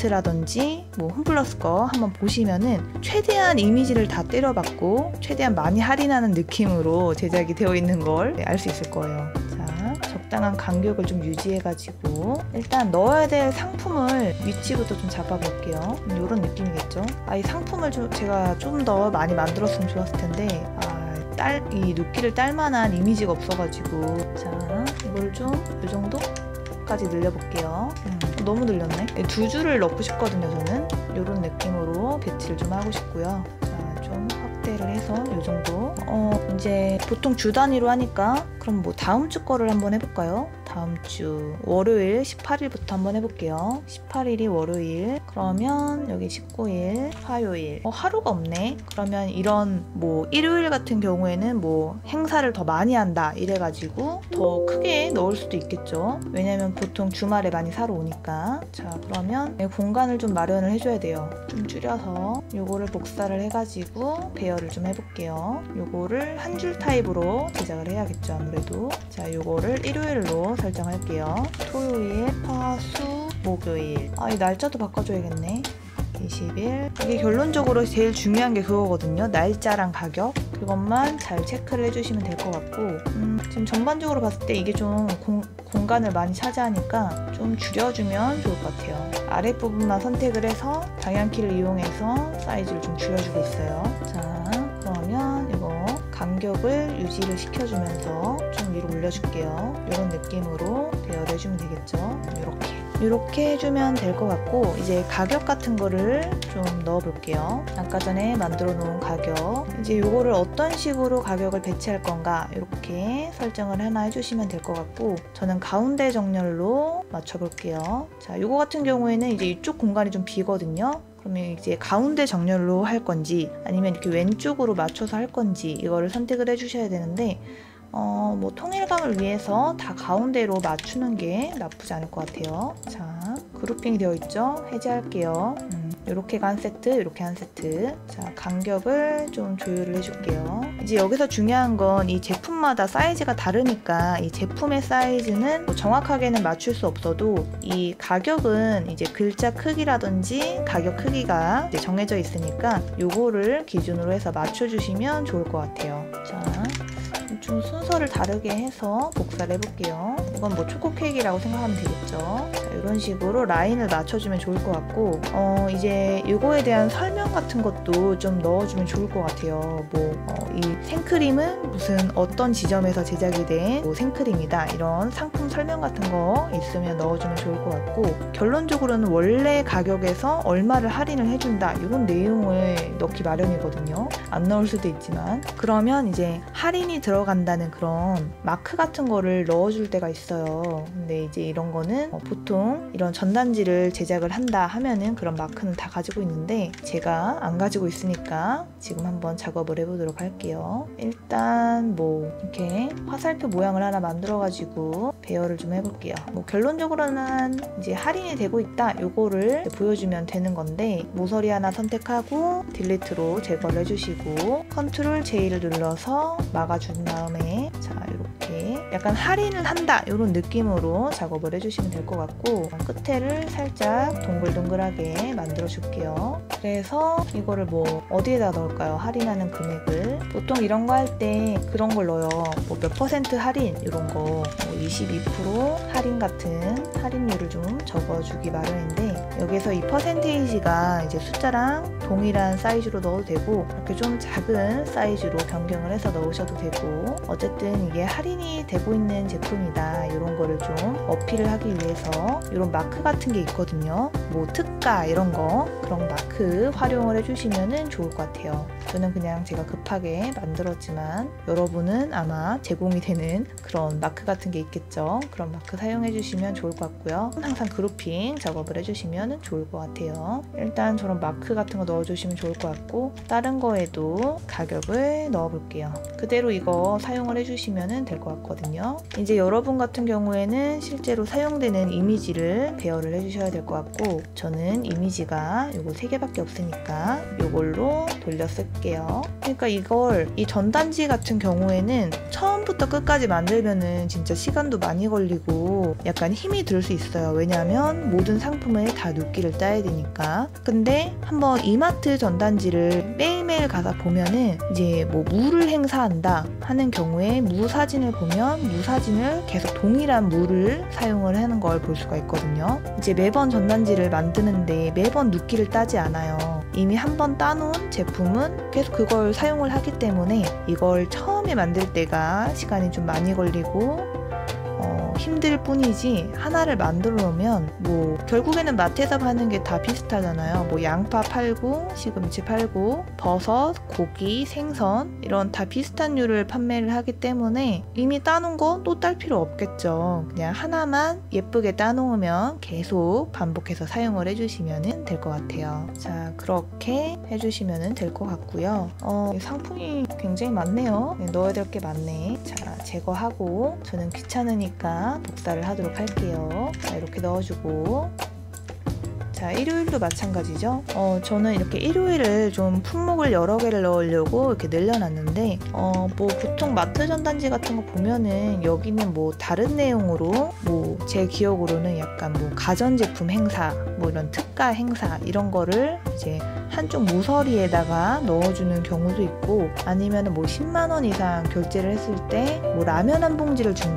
이마트라든지 뭐 홈플러스 거 한번 보시면은 최대한 이미지를 다 때려박고 최대한 많이 할인하는 느낌으로 제작이 되어 있는 걸 알 수 있을 거예요. 자, 적당한 간격을 좀 유지해가지고 일단 넣어야 될 상품을 위치부터 좀 잡아볼게요. 이런 느낌이겠죠. 아, 이 상품을 좀 제가 좀 더 많이 만들었으면 좋았을 텐데 아, 딸, 이 눕기를 딸만한 이미지가 없어가지고 자, 이걸 좀 이 정도? 까지 늘려볼게요. 음, 너무 늘렸네. 두 줄을 넣고 싶거든요. 저는 이런 느낌으로 배치를 좀 하고 싶고요. 자, 좀 확대를 해서 이 정도. 어, 이제 보통 주 단위로 하니까 그럼 뭐 다음 주 거를 한번 해볼까요? 다음 주 월요일 십팔일부터 한번 해볼게요. 십팔일이 월요일. 그러면 여기 십구일 화요일. 어, 하루가 없네. 그러면 이런 뭐 일요일 같은 경우에는 뭐 행사를 더 많이 한다 이래가지고 더 크게 넣을 수도 있겠죠. 왜냐면 보통 주말에 많이 사러 오니까. 자, 그러면 공간을 좀 마련을 해줘야 돼요. 좀 줄여서 요거를 복사를 해가지고 배열을 좀 해볼게요. 요거를 한 줄 타입으로 제작을 해야겠죠, 아무래도. 자, 요거를 일요일로 설정할게요. 토요일, 화, 수, 목요일. 아, 이 날짜도 바꿔줘야겠네. 이십일. 이게 결론적으로 제일 중요한 게 그거거든요. 날짜랑 가격. 그것만 잘 체크를 해주시면 될 것 같고 음, 지금 전반적으로 봤을 때 이게 좀 공, 공간을 많이 차지하니까 좀 줄여주면 좋을 것 같아요. 아랫부분만 선택을 해서 방향키를 이용해서 사이즈를 좀 줄여주고 있어요. 자, 그러면 이거 간격을 유지를 시켜주면서 좀 위로 올려줄게요. 이런 느낌으로 배열을 해주면 되겠죠. 이렇게 이렇게 해주면 될 것 같고, 이제 가격 같은 거를 좀 넣어 볼게요. 아까 전에 만들어 놓은 가격, 이제 이거를 어떤 식으로 가격을 배치할 건가 이렇게 설정을 하나 해주시면 될 것 같고, 저는 가운데 정렬로 맞춰 볼게요. 자, 이거 같은 경우에는 이제 이쪽 공간이 좀 비거든요. 그러면 이제 가운데 정렬로 할 건지 아니면 이렇게 왼쪽으로 맞춰서 할 건지 이거를 선택을 해 주셔야 되는데, 어, 뭐 통일감을 위해서 다 가운데로 맞추는 게 나쁘지 않을 것 같아요. 자, 그룹핑이 되어 있죠? 해제할게요. 음, 이렇게가 한 세트, 이렇게 한 세트. 자, 간격을 좀 조율을 해줄게요. 이제 여기서 중요한 건 이 제품마다 사이즈가 다르니까 이 제품의 사이즈는 뭐 정확하게는 맞출 수 없어도 이 가격은 이제 글자 크기라든지 가격 크기가 이제 정해져 있으니까 요거를 기준으로 해서 맞춰주시면 좋을 것 같아요. 자, 좀 순서를 다르게 해서 복사를 해볼게요. 이건 뭐 초코 케이크라고 생각하면 되겠죠. 자, 이런 식으로 라인을 맞춰주면 좋을 것 같고, 어, 이제 이거에 대한 설명 같은 것도 좀 넣어주면 좋을 것 같아요. 뭐, 어, 이 생크림은 무슨 어떤 지점에서 제작이 된 뭐 생크림이다, 이런 상품 설명 같은 거 있으면 넣어주면 좋을 것 같고, 결론적으로는 원래 가격에서 얼마를 할인을 해준다, 이런 내용을 넣기 마련이거든요. 안 넣을 수도 있지만, 그러면 이제 할인이 들어간다는 그런 마크 같은 거를 넣어줄 때가 있어요. 근데 이제 이런 거는 어, 보통 이런 전단지를 제작을 한다 하면은 그런 마크는 다 가지고 있는데, 제가 안 가지고 있으니까 지금 한번 작업을 해보도록 할게요. 일단 뭐 이렇게 화살표 모양을 하나 만들어 가지고 배열을 좀 해볼게요. 뭐 결론적으로는 이제 할인이 되고 있다, 요거를 보여주면 되는 건데, 모서리 하나 선택하고 딜리트로 제거를 해주시고 컨트롤 제이를 눌러서 막아준 다음에, 자, 이렇게 약간 할인을 한다 이런 느낌으로 작업을 해주시면 될 것 같고, 끝에를 살짝 동글동글하게 만들어 줄게요. 그래서 이거를 뭐 어디에다 넣을까요? 할인하는 금액을 보통 이런 거 할 때 그런 걸 넣어요. 뭐 몇 퍼센트 할인 이런 거, 뭐 이십이 퍼센트 할인 같은 할인율을 좀 적어주기 마련인데, 여기서 이 퍼센테이지가 이제 숫자랑 동일한 사이즈로 넣어도 되고, 이렇게 좀 작은 사이즈로 변경을 해서 넣으셔도 되고, 어쨌든 이게 할인이 되고 있는 제품이다, 이런 거를 좀 어필을 하기 위해서 이런 마크 같은 게 있거든요. 뭐 특가 이런 거, 그런 마크 활용을 해주시면 좋을 것 같아요. 저는 그냥 제가 급하게 만들었지만 여러분은 아마 제공이 되는 그런 마크 같은 게 있겠죠. 그런 마크 사용해 주시면 좋을 것 같고요. 항상 그룹핑 작업을 해주시면 좋을 것 같아요. 일단 저런 마크 같은 거 넣어주시면 좋을 것 같고, 다른 거에도 가격을 넣어 볼게요. 그대로 이거 사용을 해주시면 될 것 같거든요. 이제 여러분 같은 경우에는 실제로 사용되는 이미지를 배열을 해주셔야 될 것 같고, 저는 이미지가 요거 세 개밖에 없으니까 요걸로 돌려 쓸게요. 그러니까 이걸 이 전단지 같은 경우에는 처음부터 끝까지 만들면은 진짜 시간도 많이 걸리고 약간 힘이 들 수 있어요. 왜냐하면 모든 상품을 다 눕기를 따야 되니까. 근데 한번 이마트 전단지를 매일매일 가서 보면은 이제 뭐 무를 행사한다 하는 경우에 무 사진을 보면 무 사진을 계속 동일한 무를 사용을 하는 걸 볼 수가 있거든요. 이제 매번 전단지를 만드는데 매번 눕기를 따지 않아요. 이미 한번 따놓은 제품은 계속 그걸 사용을 하기 때문에 이걸 처음에 만들 때가 시간이 좀 많이 걸리고 어, 힘들 뿐이지, 하나를 만들어 놓으면 뭐 결국에는 마트에서 파는 게 다 비슷하잖아요. 뭐 양파 팔고 시금치 팔고 버섯, 고기, 생선 이런 다 비슷한 류를 판매를 하기 때문에 이미 따놓은 거 또 딸 필요 없겠죠. 그냥 하나만 예쁘게 따놓으면 계속 반복해서 사용을 해주시면 될 것 같아요. 자, 그렇게 해주시면 될 것 같고요. 어, 상품이 굉장히 많네요. 넣어야 될 게 많네. 자, 제거하고, 저는 귀찮으니까 복사를 하도록 할게요. 자, 이렇게 넣어주고, 자, 일요일도 마찬가지죠. 어, 저는 이렇게 일요일을 좀 품목을 여러 개를 넣으려고 이렇게 늘려놨는데, 어, 뭐 보통 마트 전단지 같은 거 보면은 여기는 뭐 다른 내용으로, 뭐 제 기억으로는 약간 뭐 가전제품 행사, 뭐 이런 특가 행사 이런 거를 이제 한쪽 모서리에다가 넣어주는 경우도 있고, 아니면 뭐 십만 원 이상 결제를 했을 때 뭐 라면 한 봉지를 준다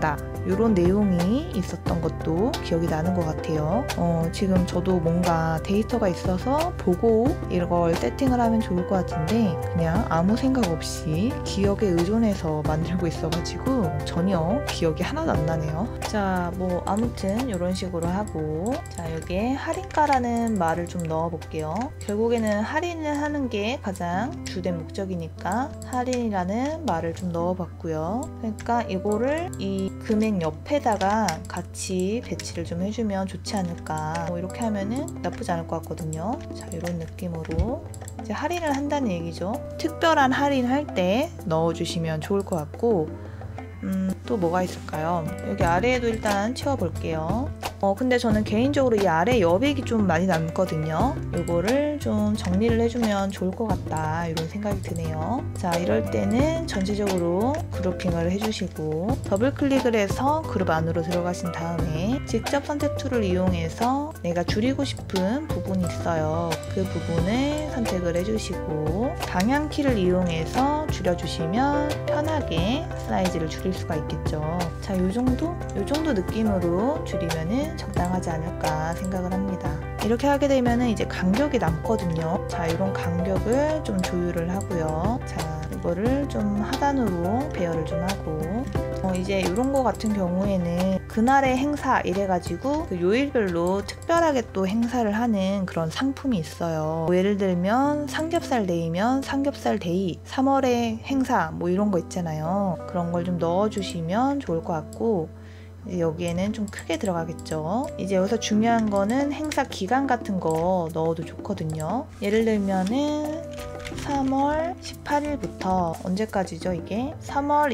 이런 내용이 있었던 것도 기억이 나는 것 같아요. 어, 지금 저도 뭔가 데이터가 있어서 보고 이걸 세팅을 하면 좋을 것 같은데 그냥 아무 생각 없이 기억에 의존해서 만들고 있어가지고 전혀 기억이 하나도 안 나네요. 자, 뭐 아무튼 이런 식으로 하고, 자, 여기에 할인가라는 말을 좀 넣어 볼게요. 결국에는 할인을 하는 게 가장 주된 목적이니까 할인이라는 말을 좀 넣어 봤고요. 그러니까 이거를 이 금액 옆에다가 같이 배치를 좀 해주면 좋지 않을까. 뭐 이렇게 하면은 나쁘지 않을 것 같거든요. 자, 이런 느낌으로 이제 할인을 한다는 얘기죠. 특별한 할인할 때 넣어주시면 좋을 것 같고, 음, 또 뭐가 있을까요? 여기 아래에도 일단 채워볼게요. 어, 근데 저는 개인적으로 이 아래 여백이 좀 많이 남거든요. 이거를 좀 정리를 해주면 좋을 것 같다, 이런 생각이 드네요. 자, 이럴 때는 전체적으로 그룹핑을 해주시고 더블 클릭을 해서 그룹 안으로 들어가신 다음에 직접 선택 툴을 이용해서 내가 줄이고 싶은 부분이 있어요. 그 부분을 선택을 해주시고 방향키를 이용해서 줄여주시면 편하게 사이즈를 줄일 수가 있겠죠. 자, 요 정도? 요 정도 느낌으로 줄이면은 적당하지 않을까 생각을 합니다. 이렇게 하게 되면은 이제 간격이 남거든요. 자, 이런 간격을 좀 조율을 하고요. 자, 이거를 좀 하단으로 배열을 좀 하고, 어, 이제 이런 거 같은 경우에는 그날의 행사 이래가지고 그 요일별로 특별하게 또 행사를 하는 그런 상품이 있어요. 뭐 예를 들면 삼겹살 데이면 삼겹살 데이, 삼월의 행사 뭐 이런 거 있잖아요. 그런 걸 좀 넣어주시면 좋을 것 같고, 여기에는 좀 크게 들어가겠죠. 이제 여기서 중요한 거는 행사 기간 같은 거 넣어도 좋거든요. 예를 들면은 삼월 십팔일부터 언제까지죠 이게? 삼월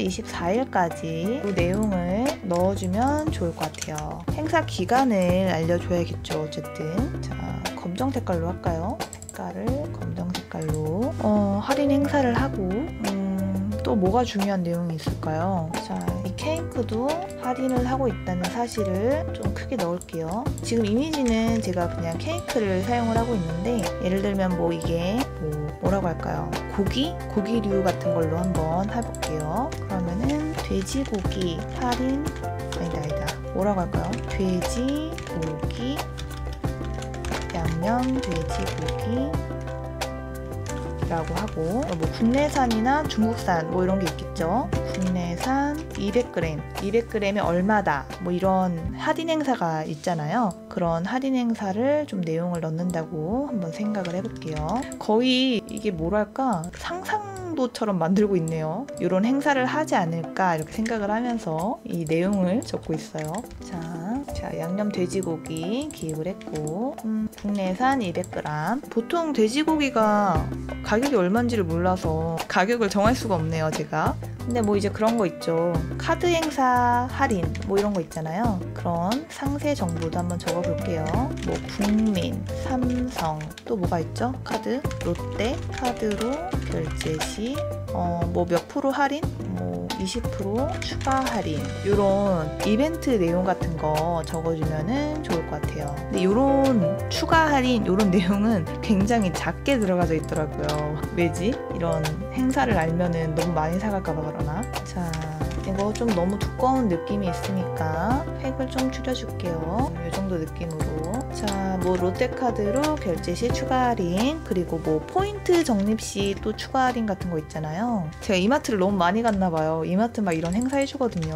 이십사일까지 이 내용을 넣어주면 좋을 것 같아요. 행사 기간을 알려줘야겠죠. 어쨌든 자, 검정 색깔로 할까요? 색깔을 검정 색깔로 어, 할인 행사를 하고, 음, 또 뭐가 중요한 내용이 있을까요? 자, 이 케이크도 할인을 하고 있다는 사실을 좀 크게 넣을게요. 지금 이미지는 제가 그냥 케이크를 사용을 하고 있는데, 예를 들면 뭐 이게 뭐 뭐라고 할까요? 고기? 고기류 같은 걸로 한번 해볼게요. 그러면은 돼지고기 할인, 아니다 아니다 뭐라고 할까요? 돼지고기, 양념 돼지고기 라고 하고, 뭐 국내산이나 중국산 뭐 이런 게 있겠죠. 국내산 이백 그램, 이백 그램이 얼마다 뭐 이런 할인 행사가 있잖아요. 그런 할인 행사를 좀 내용을 넣는다고 한번 생각을 해볼게요. 거의 이게 뭐랄까 상상도처럼 만들고 있네요. 이런 행사를 하지 않을까 이렇게 생각을 하면서 이 내용을 적고 있어요. 자, 자 양념 돼지고기 기입을 했고, 음, 국내산 이백 그램. 보통 돼지고기가 가격이 얼마인지를 몰라서 가격을 정할 수가 없네요, 제가. 근데 뭐 이제 그런 거 있죠. 카드 행사 할인 뭐 이런 거 있잖아요. 그런 상세 정보도 한번 적어볼게요. 뭐 국민, 삼성, 또 뭐가 있죠? 카드, 롯데 카드로 결제 시 어, 뭐 몇 프로 할인? 뭐 이십 퍼센트 추가 할인, 이런 이벤트 내용 같은 거 적어주면은 좋을 것 같아요. 근데 이런 추가 할인 이런 내용은 굉장히 작게 들어가져 있더라고요. 왜지? 이런 행사를 알면은 너무 많이 사갈까봐 그러나? 자, 이거 좀 너무 두꺼운 느낌이 있으니까 획을 좀 줄여줄게요. 이 정도 느낌으로. 자, 뭐 롯데카드로 결제 시 추가 할인, 그리고 뭐 포인트 적립 시 또 추가 할인 같은 거 있잖아요. 제가 이마트를 너무 많이 갔나봐요. 이마트 막 이런 행사 해주거든요.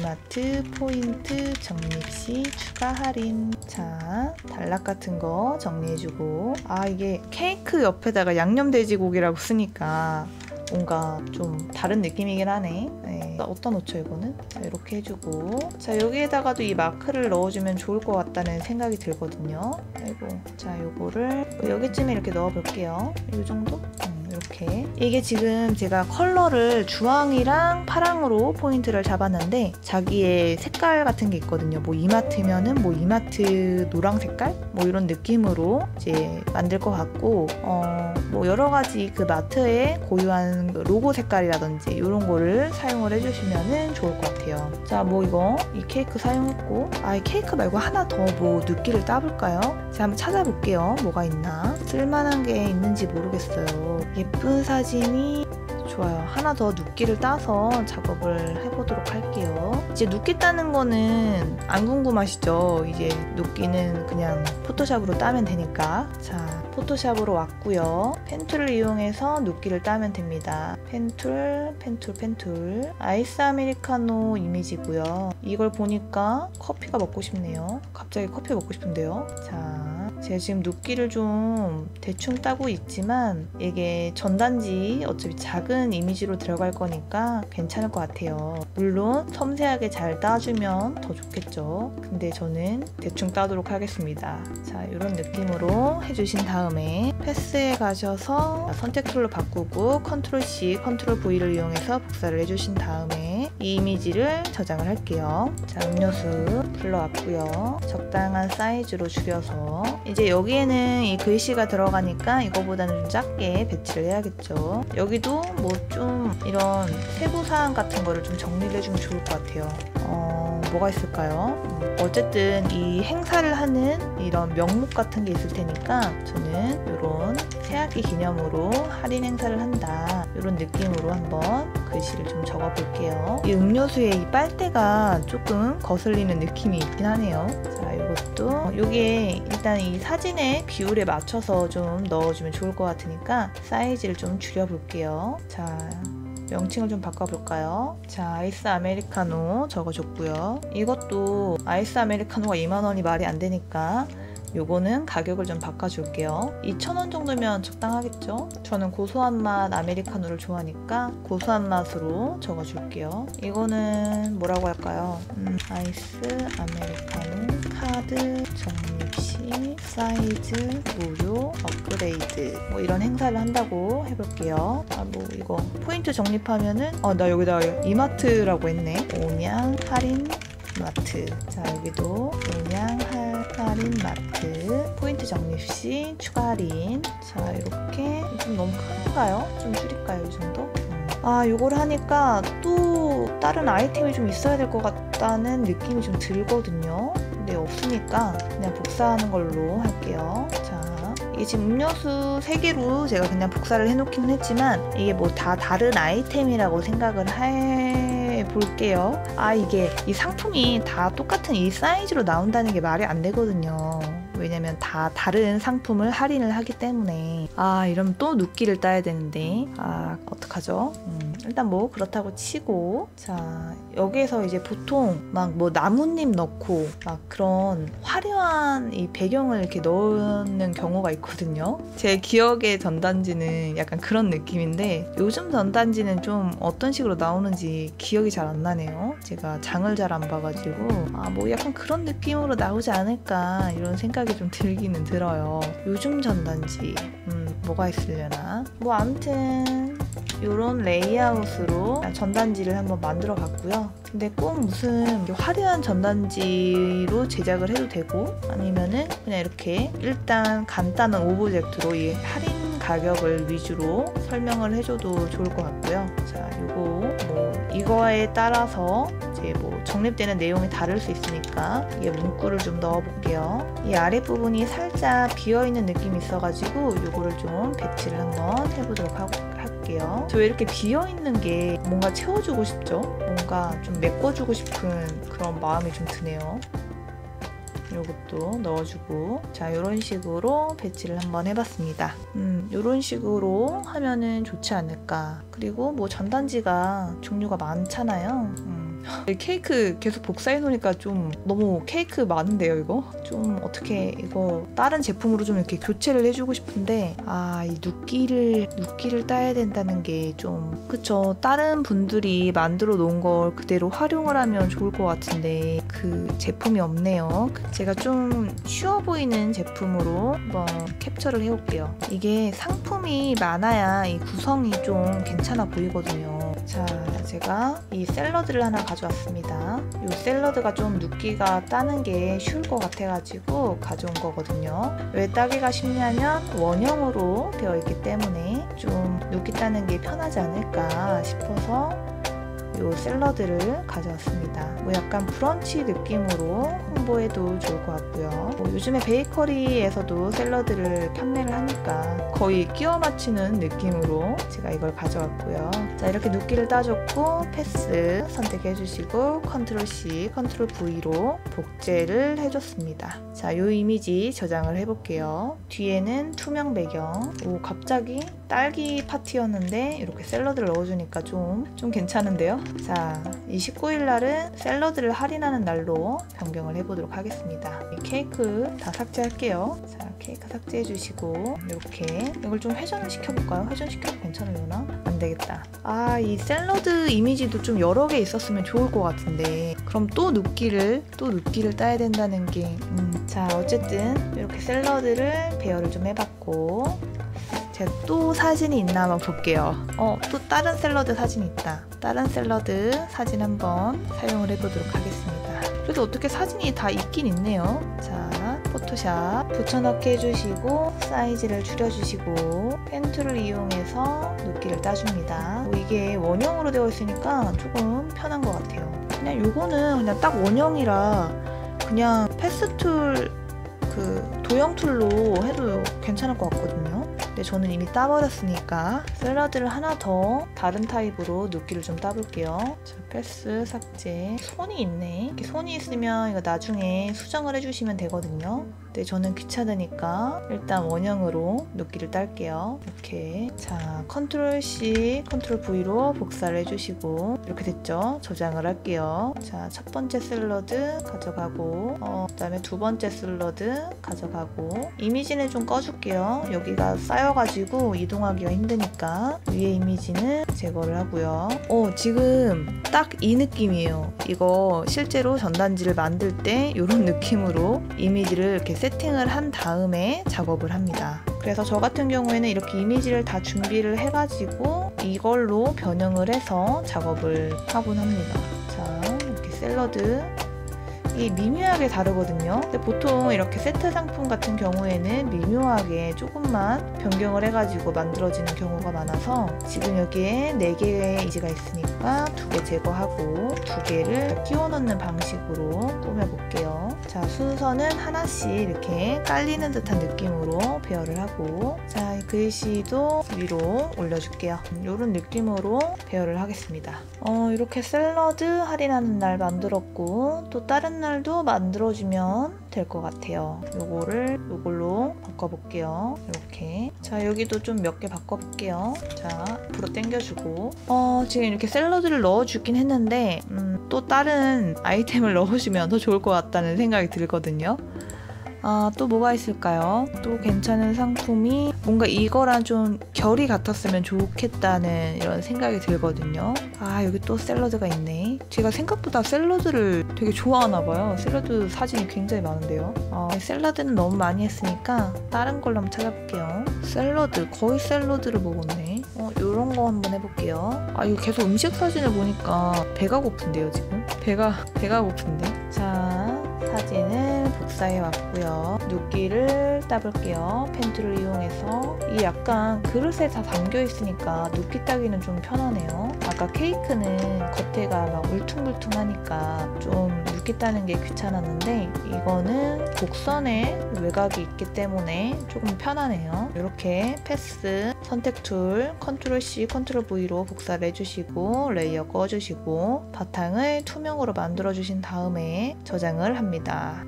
이마트 포인트 적립 시 추가 할인. 자, 단락 같은 거 정리해주고, 아, 이게 케이크 옆에다가 양념 돼지고기라고 쓰니까 뭔가 좀 다른 느낌이긴 하네. 네. 어디다 놓죠 이거는? 자, 이렇게 해주고, 자, 여기에다가도 이 마크를 넣어주면 좋을 것 같다는 생각이 들거든요. 아이고, 자, 요거를 여기쯤에 이렇게 넣어볼게요. 이 정도? 음, 이렇게. 이게 지금 제가 컬러를 주황이랑 파랑으로 포인트를 잡았는데, 자기의 색깔 같은 게 있거든요. 뭐 이마트면은 뭐 이마트 노랑 색깔? 뭐 이런 느낌으로 이제 만들 것 같고, 어, 뭐 여러 가지 그 마트에 고유한 로고 색깔이라든지 이런 거를 사용을 해주시면은 좋을 것 같아요. 자, 뭐 이거 이 케이크 사용했고, 아, 이 케이크 말고 하나 더 뭐 눕기를 따볼까요? 제가 한번 찾아볼게요. 뭐가 있나? 쓸만한 게 있는지 모르겠어요. 예쁜 사진이 좋아요. 하나 더 눕기를 따서 작업을 해보도록 할게요. 이제 눕기 따는 거는 안 궁금하시죠? 이제 눕기는 그냥 포토샵으로 따면 되니까. 자, 포토샵으로 왔고요. 펜툴을 이용해서 눕기를 따면 됩니다. 펜툴, 펜툴, 펜툴. 아이스 아메리카노 이미지고요. 이걸 보니까 커피가 먹고 싶네요. 갑자기 커피 먹고 싶은데요. 자, 제가 지금 눕기를 좀 대충 따고 있지만 이게 전단지 어차피 작은 이미지로 들어갈 거니까 괜찮을 것 같아요. 물론 섬세하게 잘 따주면 더 좋겠죠. 근데 저는 대충 따도록 하겠습니다. 자, 이런 느낌으로 해주신 다음에 패스에 가셔서 선택 툴로 바꾸고 컨트롤 씨, 컨트롤 브이를 이용해서 복사를 해주신 다음에 이 이미지를 저장을 할게요. 자, 음료수 불러왔고요. 적당한 사이즈로 줄여서 이제 여기에는 이 글씨가 들어가니까 이거보다는 좀 작게 배치를 해야겠죠. 여기도 뭐 좀 이런 세부사항 같은 거를 좀 정리를 해주면 좋을 것 같아요. 어, 뭐가 있을까요? 음, 어쨌든 이 행사를 하는 이런 명목 같은 게 있을 테니까 저는 이런 새학기 기념으로 할인 행사를 한다, 이런 느낌으로 한번 글씨를 좀 적어 볼게요. 이 음료수에 이 빨대가 조금 거슬리는 느낌이 있긴 하네요. 자, 이것도 여기에 일단 이 사진의 비율에 맞춰서 좀 넣어주면 좋을 것 같으니까 사이즈를 좀 줄여 볼게요. 자, 명칭을 좀 바꿔볼까요? 자, 아이스 아메리카노 적어줬고요. 이것도 아이스 아메리카노가 이만 원이 말이 안 되니까 요거는 가격을 좀 바꿔줄게요. 이천 원 정도면 적당하겠죠? 저는 고소한 맛 아메리카노를 좋아하니까 고소한 맛으로 적어줄게요. 이거는 뭐라고 할까요? 음, 아이스 아메리카노 카드 적립시 사이즈 무료 업그레이드, 뭐 이런 행사를 한다고 해볼게요. 아, 뭐 이거 포인트 적립하면은 어, 나 여기다 이마트라고 했네. 온양 할인 마트. 자, 여기도 온양 할인 마트 포인트 적립 시 추가 할인. 자, 이렇게 좀 너무 큰가요? 좀 줄일까요? 이 정도? 음. 아, 요걸 하니까 또 다른 아이템이 좀 있어야 될 것 같다는 느낌이 좀 들거든요. 근데 없으니까 그냥 복사하는 걸로 할게요. 자, 이게 지금 음료수 세 개로 제가 그냥 복사를 해놓기는 했지만 이게 뭐 다 다른 아이템이라고 생각을 해 볼게요. 아, 이게 이 상품이 다 똑같은 이 사이즈로 나온다는 게 말이 안 되거든요. 왜냐면 다 다른 상품을 할인을 하기 때문에. 아, 이러면 또 눕기를 따야 되는데 아, 어떡하죠? 음, 일단 뭐 그렇다고 치고, 자, 여기에서 이제 보통 막 뭐 나뭇잎 넣고 막 그런 화려한 이 배경을 이렇게 넣는 경우가 있거든요. 제 기억의 전단지는 약간 그런 느낌인데 요즘 전단지는 좀 어떤 식으로 나오는지 기억이 잘 안 나네요. 제가 장을 잘 안 봐가지고. 아, 뭐 약간 그런 느낌으로 나오지 않을까 이런 생각이 좀 들기는 들어요. 요즘 전단지 음, 뭐가 있으려나. 뭐 아무튼 이런 레이아웃으로 전단지를 한번 만들어 봤고요. 근데 꼭 무슨 화려한 전단지로 제작을 해도 되고 아니면은 그냥 이렇게 일단 간단한 오브젝트로 이 할인 가격을 위주로 설명을 해줘도 좋을 것 같고요. 자, 요거 뭐 이거에 따라서 이제 뭐 적립되는 내용이 다를 수 있으니까 이게 문구를 좀 넣어 볼게요. 이 아랫부분이 살짝 비어있는 느낌이 있어가지고 요거를 좀 배치를 한번 해보도록 하고 할게요. 저 왜 이렇게 비어있는 게 뭔가 채워주고 싶죠? 뭔가 좀 메꿔주고 싶은 그런 마음이 좀 드네요. 이것도 넣어주고, 자, 이런 식으로 배치를 한번 해봤습니다. 음, 이런 식으로 하면은 좋지 않을까. 그리고 뭐 전단지가 종류가 많잖아요. 음. 케이크 계속 복사해 놓으니까 좀 너무 케이크 많은데요, 이거? 좀 어떻게 이거 다른 제품으로 좀 이렇게 교체를 해주고 싶은데, 아, 이 눕기를 눕기를 따야 된다는 게 좀, 그쵸? 다른 분들이 만들어 놓은 걸 그대로 활용을 하면 좋을 것 같은데 그 제품이 없네요. 제가 좀 쉬워 보이는 제품으로 한번 캡처를 해볼게요. 이게 상품이 많아야 이 구성이 좀 괜찮아 보이거든요. 자, 제가 이 샐러드를 하나 가져왔습니다. 이 샐러드가 좀 눕기가 따는 게 쉬울 것 같아가지고 가져온 거거든요. 왜 따기가 쉽냐면 원형으로 되어 있기 때문에 좀 눕기 따는 게 편하지 않을까 싶어서 이 샐러드를 가져왔습니다. 뭐 약간 브런치 느낌으로 홍보해도 좋을 것 같고요. 뭐 요즘에 베이커리에서도 샐러드를 판매를 하니까 거의 끼워 맞추는 느낌으로 제가 이걸 가져왔고요. 자, 이렇게 눕기를 따줬고 패스 선택해 주시고 컨트롤 C, 컨트롤 V로 복제를 해줬습니다. 자, 요 이미지 저장을 해볼게요. 뒤에는 투명 배경. 오, 갑자기 딸기 파티였는데 이렇게 샐러드를 넣어주니까 좀, 좀 괜찮은데요? 자, 이 십구 일 날은 샐러드를 할인하는 날로 변경을 해보도록 하겠습니다. 이 케이크 다 삭제할게요. 자, 케이크 삭제해 주시고 이렇게 이걸 좀 회전을 시켜볼까요? 회전시켜도 괜찮으려나? 안 되겠다. 아, 이 샐러드 이미지도 좀 여러 개 있었으면 좋을 것 같은데 그럼 또 눕기를 또 눕기를 따야 된다는 게 음. 자, 어쨌든 이렇게 샐러드를 배열을 좀 해봤고 제가 또 사진이 있나 한번 볼게요. 어, 또 다른 샐러드 사진이 있다. 다른 샐러드 사진 한번 사용을 해보도록 하겠습니다. 그래도 어떻게 사진이 다 있긴 있네요. 자, 포토샵 붙여넣기 해주시고 사이즈를 줄여주시고 펜 툴을 이용해서 눕기를 따줍니다. 뭐 이게 원형으로 되어 있으니까 조금 편한 것 같아요. 그냥 요거는 그냥 딱 원형이라 그냥 패스 툴 그 도형 툴로 해도 괜찮을 것 같거든요. 근데 저는 이미 따버렸으니까 샐러드를 하나 더 다른 타입으로 눕기를 좀 따볼게요. 자, 패스 삭제. 손이 있네. 이렇게 손이 있으면 이거 나중에 수정을 해주시면 되거든요. 근데 저는 귀찮으니까 일단 원형으로 눕기를 딸게요. 이렇게. 자, 컨트롤 C, 컨트롤 V로 복사를 해주시고 이렇게 됐죠? 저장을 할게요. 자, 첫 번째 샐러드 가져가고 어, 그 다음에 두 번째 샐러드 가져가고 이미지는 좀 꺼줄게요. 여기가 쌓여가지고 이동하기가 힘드니까 위에 이미지는 제거를 하고요. 어, 지금 딱 이 느낌이에요. 이거 실제로 전단지를 만들 때 이런 느낌으로 이미지를 이렇게 세팅을 한 다음에 작업을 합니다. 그래서 저 같은 경우에는 이렇게 이미지를 다 준비를 해가지고 이걸로 변형을 해서 작업을 하곤 합니다. 자, 이렇게 샐러드 이 미묘하게 다르거든요. 근데 보통 이렇게 세트 상품 같은 경우에는 미묘하게 조금만 변경을 해가지고 만들어지는 경우가 많아서 지금 여기에 네 개의 이지가 있으니까 두 개 제거하고 두 개를 끼워 넣는 방식으로 꾸며볼게요. 자, 순서는 하나씩 이렇게 깔리는 듯한 느낌으로 배열을 하고 자, 이 글씨도 위로 올려줄게요. 이런 느낌으로 배열을 하겠습니다. 어, 이렇게 샐러드 할인하는 날 만들었고 또 다른 날도 만들어주면 될 것 같아요. 요거를 요걸로 바꿔볼게요. 이렇게. 자, 여기도 좀 몇 개 바꿔볼게요. 자, 앞으로 당겨주고 어, 지금 이렇게 샐러드를 넣어주긴 했는데 음, 또 다른 아이템을 넣어주면 더 좋을 것 같다는 생각이 들거든요. 아, 또 뭐가 있을까요? 또 괜찮은 상품이 뭔가 이거랑 좀 결이 같았으면 좋겠다는 이런 생각이 들거든요. 아, 여기 또 샐러드가 있네. 제가 생각보다 샐러드를 되게 좋아하나 봐요. 샐러드 사진이 굉장히 많은데요. 아, 샐러드는 너무 많이 했으니까 다른 걸로 한번 찾아볼게요. 샐러드, 거의 샐러드를 먹었네. 어, 요런 거 한번 해볼게요. 아, 이거 계속 음식 사진을 보니까 배가 고픈데요, 지금? 배가, 배가 고픈데? 자, 사진을 복사해 왔고요. 눕기를 따볼게요. 펜 툴을 이용해서 이 약간 그릇에 다 담겨 있으니까 눕기 따기는 좀 편하네요. 아까 케이크는 겉에가 막 울퉁불퉁하니까 좀 눕기 따는 게 귀찮았는데 이거는 곡선에 외곽이 있기 때문에 조금 편하네요. 이렇게 패스 선택 툴 컨트롤 C, 컨트롤 V로 복사를 해주시고 레이어 꺼주시고 바탕을 투명으로 만들어주신 다음에 저장을 합니다.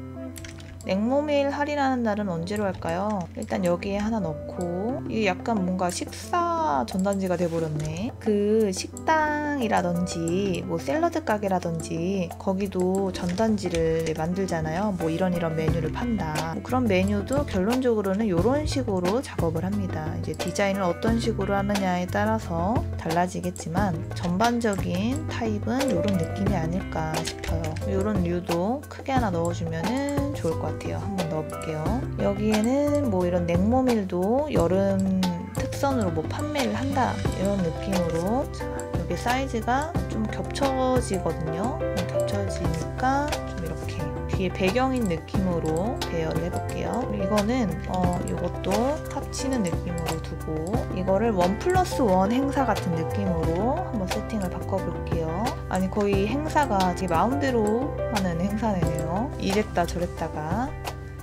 냉모밀 할인하는 날은 언제로 할까요? 일단 여기에 하나 넣고 이게 약간 뭔가 식사 전단지가 돼버렸네. 그 식당이라든지 뭐 샐러드 가게라든지 거기도 전단지를 만들잖아요. 뭐 이런 이런 메뉴를 판다. 뭐 그런 메뉴도 결론적으로는 이런 식으로 작업을 합니다. 이제 디자인을 어떤 식으로 하느냐에 따라서 달라지겠지만 전반적인 타입은 이런 느낌이 아닐까 싶어요. 이런 류도 크게 하나 넣어주면 좋을 것 같아요. 한번 넣어볼게요. 여기에는 뭐 이런 냉모밀도 여름 특선으로 뭐 판매를 한다 이런 느낌으로 자, 여기 사이즈가 좀 겹쳐지거든요. 겹쳐지니까 좀 이렇게 뒤에 배경인 느낌으로 배열을 해볼게요. 이거는 어, 이것도 합치는 느낌으로 두고 이거를 원 플러스 원 행사 같은 느낌으로 한번 세팅을 바꿔볼게요. 아니 거의 행사가 제 마음대로 하는 행사네요. 이랬다 저랬다가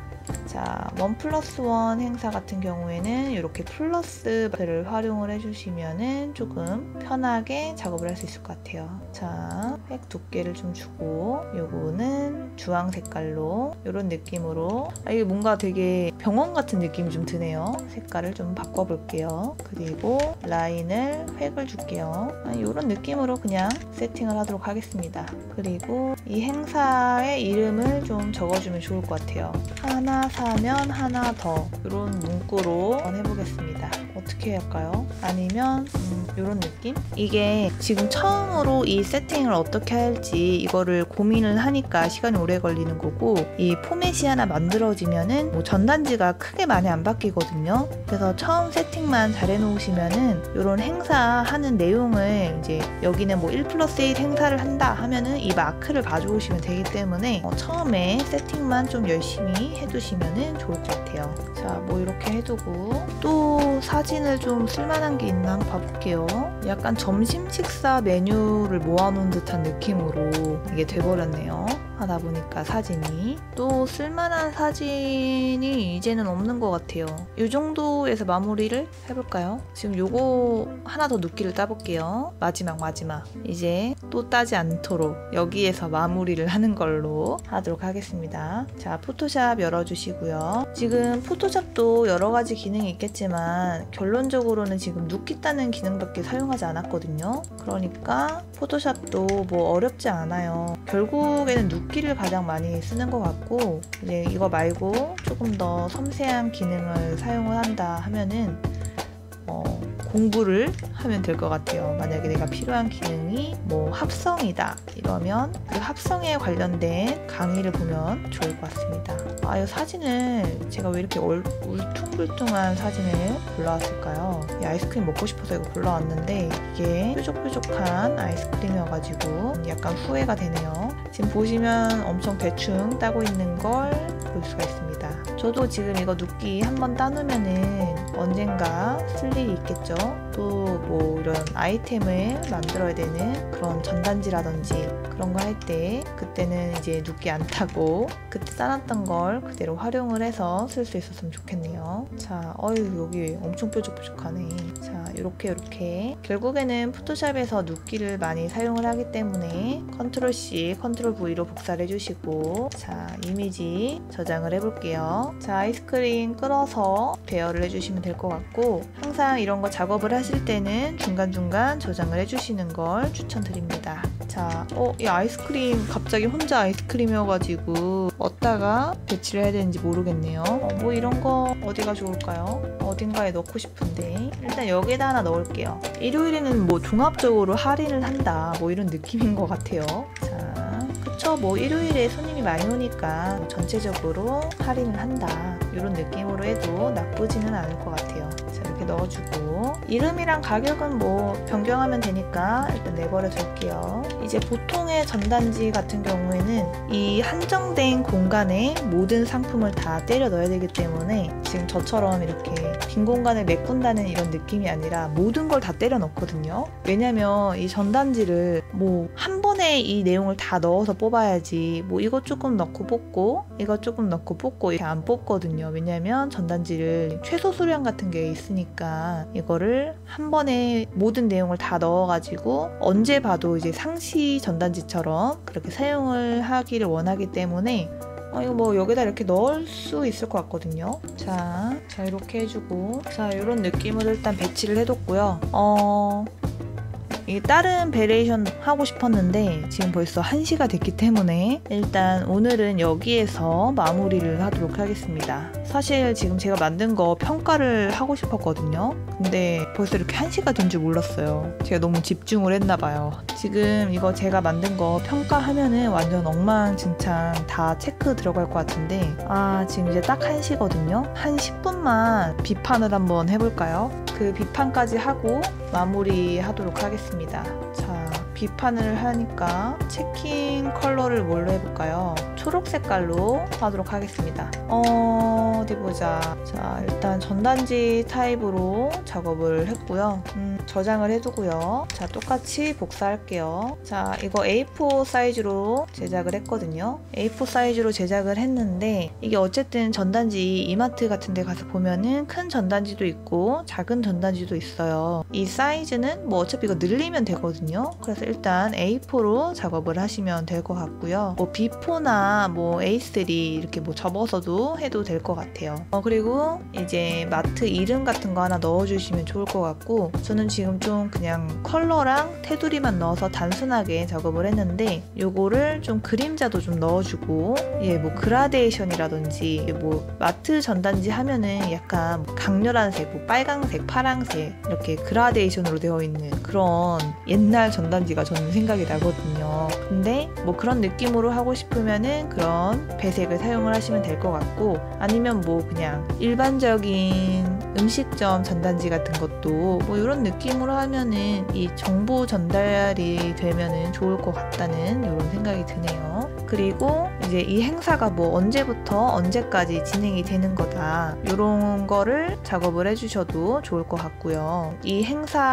자, 원 플러스 원 행사 같은 경우에는 이렇게 플러스를 활용을 해주시면은 조금 편하게 작업을 할 수 있을 것 같아요. 자, 획 두께를 좀 주고 요거는 주황 색깔로 이런 느낌으로, 아, 이게 뭔가 되게 병원 같은 느낌이 좀 드네요. 색깔을 좀 바꿔볼게요. 그리고 라인을 획을 줄게요. 아, 이런 느낌으로 그냥 세팅을 하도록 하겠습니다. 그리고 이 행사의 이름을 좀 적어주면 좋을 것 같아요. 하나 사면 하나 더, 이런 문구로 한번 해보겠습니다. 어떻게 할까요? 아니면 음, 이런 느낌? 이게 지금 처음으로 이 세팅을 어떻게 할지 이거를 고민을 하니까 시간이 오래 걸리는 거고, 이 포맷이 하나 만들어지면은 뭐 전단지가 크게 많이 안 바뀌거든요. 그래서 처음 세팅만 잘 해놓으시면은 이런 행사하는 내용을 이제 여기는 뭐 일 플러스 일 행사를 한다 하면은 이 마크를 가져오시면 되기 때문에 어, 처음에 세팅만 좀 열심히 해두시면은 좋을 것 같아요. 자, 뭐 이렇게 해두고 또 사진을 좀 쓸만한 게 있나 한번 봐볼게요. 약간 점심 식사 메뉴를 모아놓은 듯한 느낌으로 이게 돼버렸네요. 하다 보니까 사진이 또 쓸만한 사진이 이제는 없는 것 같아요. 이 정도에서 마무리를 해볼까요? 지금 요거 하나 더 눕기를 따볼게요. 마지막 마지막 이제 또 따지 않도록 여기에서 마무리를 하는 걸로 하도록 하겠습니다. 자, 포토샵 열어주시고요. 지금 포토샵도 여러 가지 기능이 있겠지만 결론적으로는 지금 눕기 따는 기능밖에 사용하지 않았거든요. 그러니까 포토샵도 뭐 어렵지 않아요. 결국에는 눕기를 가장 많이 쓰는 것 같고, 이제 이거 말고 조금 더 섬세한 기능을 사용을 한다 하면은 어, 공부를 하면 될 것 같아요. 만약에 내가 필요한 기능이 뭐 합성이다 이러면 그 합성에 관련된 강의를 보면 좋을 것 같습니다. 아, 이 사진을 제가 왜 이렇게 얼, 울퉁불퉁한 사진을 골라왔을까요? 이 아이스크림 먹고 싶어서 이거 골라왔는데 이게 뾰족뾰족한 아이스크림이어가지고 약간 후회가 되네요. 지금 보시면 엄청 대충 따고 있는 걸 볼 수가 있습니다. 저도 지금 이거 눕기 한번 따놓으면은 언젠가 쓸 일이 있겠죠. 또 뭐 이런 아이템을 만들어야 되는 그런 전단지라든지 그런 거 할 때 그때는 이제 눕기 안 타고 그때 따놨던 걸 그대로 활용을 해서 쓸 수 있었으면 좋겠네요. 자, 어유 여기 엄청 뾰족뾰족하네. 자, 이렇게 이렇게 결국에는 포토샵에서 눕기를 많이 사용을 하기 때문에 컨트롤 씨, 컨트롤 브이로 복사를 해주시고, 자, 이미지 저장을 해볼게요. 자, 아이스크림 끌어서 배열을 해주시면 될 것 같고, 항상 이런 거 작업을 하실 때는 중간중간 저장을 해주시는 걸 추천드립니다. 자, 어, 이 아이스크림 갑자기 혼자 아이스크림이어가지고 어디다가 배치를 해야 되는지 모르겠네요. 어, 뭐 이런 거 어디가 좋을까요? 어딘가에 넣고 싶은데 일단 여기다 하나 넣을게요. 일요일에는 뭐 종합적으로 할인을 한다 뭐 이런 느낌인 것 같아요. 자, 그쵸, 뭐 일요일에 손님이 많이 오니까 전체적으로 할인을 한다 이런 느낌으로 해도 나쁘지는 않을 것 같아요. 자, 이렇게 넣어주고 이름이랑 가격은 뭐 변경하면 되니까 일단 내버려 둘게요. 이제 보통의 전단지 같은 경우에는 이 한정된 공간에 모든 상품을 다 때려 넣어야 되기 때문에 지금 저처럼 이렇게 빈 공간을 메꾼다는 이런 느낌이 아니라 모든 걸 다 때려 넣거든요. 왜냐면 이 전단지를 뭐 한 번에 이 내용을 다 넣어서 뽑아야지 뭐 이것 조금 넣고 뽑고 이것 조금 넣고 뽑고 이렇게 안 뽑거든요. 왜냐면 전단지를 최소 수량 같은 게 있으니까 이거를 한 번에 모든 내용을 다 넣어가지고 언제 봐도 이제 상시 전단지처럼 그렇게 사용을 하기를 원하기 때문에 아, 이거 뭐 여기다 이렇게 넣을 수 있을 것 같거든요. 자, 자 이렇게 해주고, 자 이런 느낌으로 일단 배치를 해뒀고요. 어... 이 다른 베리에이션 하고 싶었는데 지금 벌써 한 시가 됐기 때문에 일단 오늘은 여기에서 마무리를 하도록 하겠습니다. 사실 지금 제가 만든 거 평가를 하고 싶었거든요. 근데 벌써 이렇게 한 시가 된 줄 몰랐어요. 제가 너무 집중을 했나 봐요. 지금 이거 제가 만든 거 평가하면은 완전 엉망진창 다 체크 들어갈 것 같은데 아 지금 이제 딱 한 시거든요. 한 십 분만 비판을 한번 해볼까요? 그 비판까지 하고 마무리 하도록 하겠습니다. 자, 비판을 하니까 체킹 컬러를 뭘로 해볼까요? 초록 색깔로 하도록 하겠습니다. 어... 어디 보자. 보자. 자, 일단 전단지 타입으로 작업을 했고요. 음, 저장을 해두고요. 자, 똑같이 복사할게요. 자, 이거 에이 포 사이즈로 제작을 했거든요. 에이 포 사이즈로 제작을 했는데 이게 어쨌든 전단지 이마트 같은 데 가서 보면은 큰 전단지도 있고 작은 전단지도 있어요. 이 사이즈는 뭐 어차피 이거 늘리면 되거든요. 그래서 일단 에이 포로 작업을 하시면 될 것 같고요. 뭐 비 포나 뭐 에이 쓰리 이렇게 뭐 접어서도 해도 될 것 같아요. 어, 그리고 이제 마트 이름 같은 거 하나 넣어주시면 좋을 것 같고, 저는 지금 좀 그냥 컬러랑 테두리만 넣어서 단순하게 작업을 했는데 요거를 좀 그림자도 좀 넣어주고, 예, 뭐 그라데이션이라든지 뭐 마트 전단지 하면은 약간 강렬한 색, 뭐 빨강색, 파랑색 이렇게 그라데이션으로 되어 있는 그런 옛날 전단지가 저는 생각이 나거든요. 근데 뭐 그런 느낌으로 하고 싶으면은 그런 배색을 사용을 하시면 될 것 같고, 아니면 뭐 그냥 일반적인 음식점 전단지 같은 것도 뭐 이런 느낌으로 하면은 이 정보 전달이 되면은 좋을 것 같다는 이런 생각이 드네요. 그리고 이제 이 행사가 뭐 언제부터 언제까지 진행이 되는 거다, 이런 거를 작업을 해주셔도 좋을 것 같고요. 이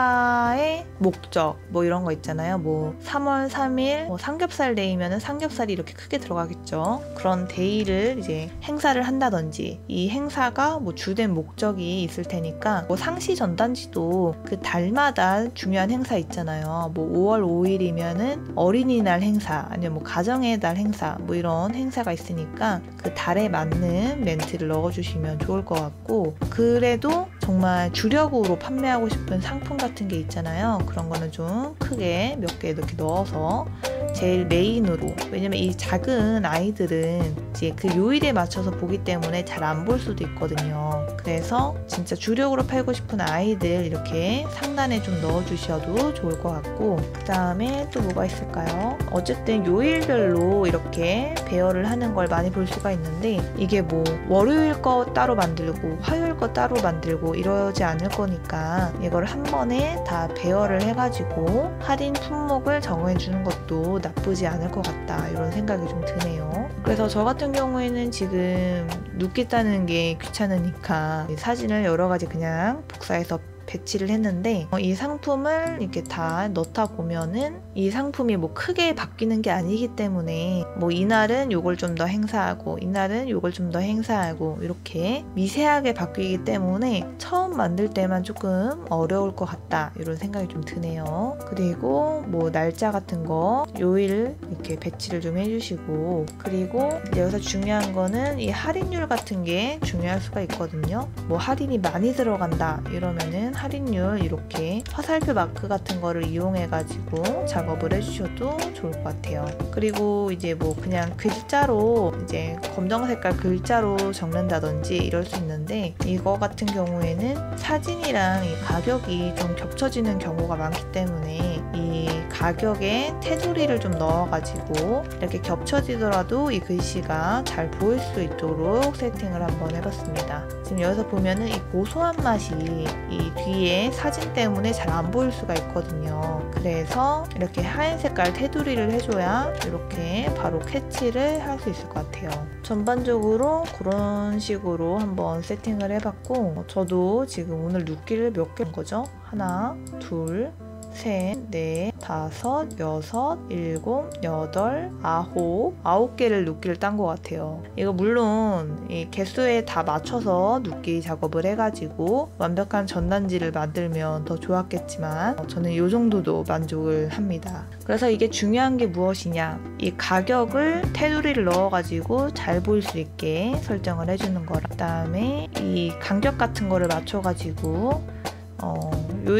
행사의 목적 뭐 이런 거 있잖아요. 뭐 삼월 삼일 뭐 삼겹살 데이면은 삼겹살이 이렇게 크게 들어가겠죠. 그런 데이를 이제 행사를 한다든지, 이 행사가 뭐 주된 목적이 있을 테니까 뭐 상시 전단지도 그 달마다 중요한 행사 있잖아요. 뭐 오월 오일이면은 어린이날 행사, 아니면 뭐 가정의 날 행사, 뭐 이런 행사가 있으니까 그 달에 맞는 멘트를 넣어주시면 좋을 것 같고, 그래도 정말 주력으로 판매하고 싶은 상품 같은 게 있잖아요. 그런 거는 좀 크게 몇 개 이렇게 넣어서 제일 메인으로, 왜냐면 이 작은 아이들은 이제 그 요일에 맞춰서 보기 때문에 잘 안 볼 수도 있거든요. 그래서 진짜 주력으로 팔고 싶은 아이들 이렇게 상단에 좀 넣어주셔도 좋을 것 같고, 그 다음에 또 뭐가 있을까요? 어쨌든 요일별로 이렇게 배열을 하는 걸 많이 볼 수가 있는데, 이게 뭐 월요일 거 따로 만들고 화요일 거 따로 만들고 이러지 않을 거니까 이걸 한 번에 다 배열을 해가지고 할인 품목을 정해주는 것도 나쁘지 않을 것 같다, 이런 생각이 좀 드네요. 그래서 저 같은 경우에는 지금 눕기 따는 게 귀찮으니까 사진을 여러 가지 그냥 복사해서 배치를 했는데, 어, 이 상품을 이렇게 다 넣다 보면은 이 상품이 뭐 크게 바뀌는 게 아니기 때문에 뭐 이날은 요걸 좀 더 행사하고 이날은 요걸 좀 더 행사하고 이렇게 미세하게 바뀌기 때문에 처음 만들 때만 조금 어려울 것 같다, 이런 생각이 좀 드네요. 그리고 뭐 날짜 같은 거 요일 이렇게 배치를 좀 해주시고, 그리고 이제 여기서 중요한 거는 이 할인율 같은 게 중요할 수가 있거든요. 뭐 할인이 많이 들어간다 이러면은 할인율 이렇게 화살표 마크 같은 거를 이용해 가지고 작업을 해주셔도 좋을 것 같아요. 그리고 이제 뭐 그냥 글자로 이제 검정 색깔 글자로 적는다든지 이럴 수 있는데, 이거 같은 경우에는 사진이랑 이 가격이 좀 겹쳐지는 경우가 많기 때문에 이 가격에 테두리를 좀 넣어가지고 이렇게 겹쳐지더라도 이 글씨가 잘 보일 수 있도록 세팅을 한번 해봤습니다. 지금 여기서 보면은 이 고소한 맛이 이 뒤에 사진 때문에 잘 안 보일 수가 있거든요. 그래서 이렇게 하얀 색깔 테두리를 해줘야 이렇게 바로 캐치를 할 수 있을 것 같아요. 전반적으로 그런 식으로 한번 세팅을 해봤고, 저도 지금 오늘 눕기를 몇 개 한 거죠? 하나, 둘, 셋, 넷, 다섯, 여섯, 일곱, 여덟, 아홉, 아홉 개를 눕기를 딴 것 같아요. 이거 물론 이 개수에 다 맞춰서 눕기 작업을 해가지고 완벽한 전단지를 만들면 더 좋았겠지만 저는 이 정도도 만족을 합니다. 그래서 이게 중요한 게 무엇이냐, 이 가격을 테두리를 넣어가지고 잘 보일 수 있게 설정을 해주는 거랑, 그 다음에 이 간격 같은 거를 맞춰가지고 어,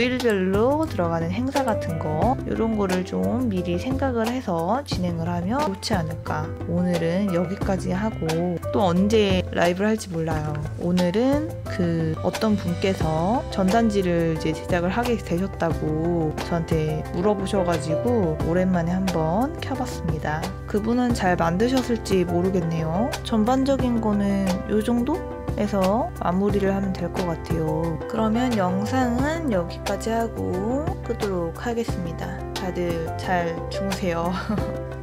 요일별로 들어가는 행사 같은 거, 이런 거를 좀 미리 생각을 해서 진행을 하면 좋지 않을까. 오늘은 여기까지 하고 또 언제 라이브를 할지 몰라요. 오늘은 그 어떤 분께서 전단지를 이제 제작을 하게 되셨다고 저한테 물어보셔가지고 오랜만에 한번 켜봤습니다. 그분은 잘 만드셨을지 모르겠네요. 전반적인 거는 요 정도? 해서 마무리를 하면 될 것 같아요. 그러면 영상은 여기까지 하고 끄도록 하겠습니다. 다들 잘 주무세요.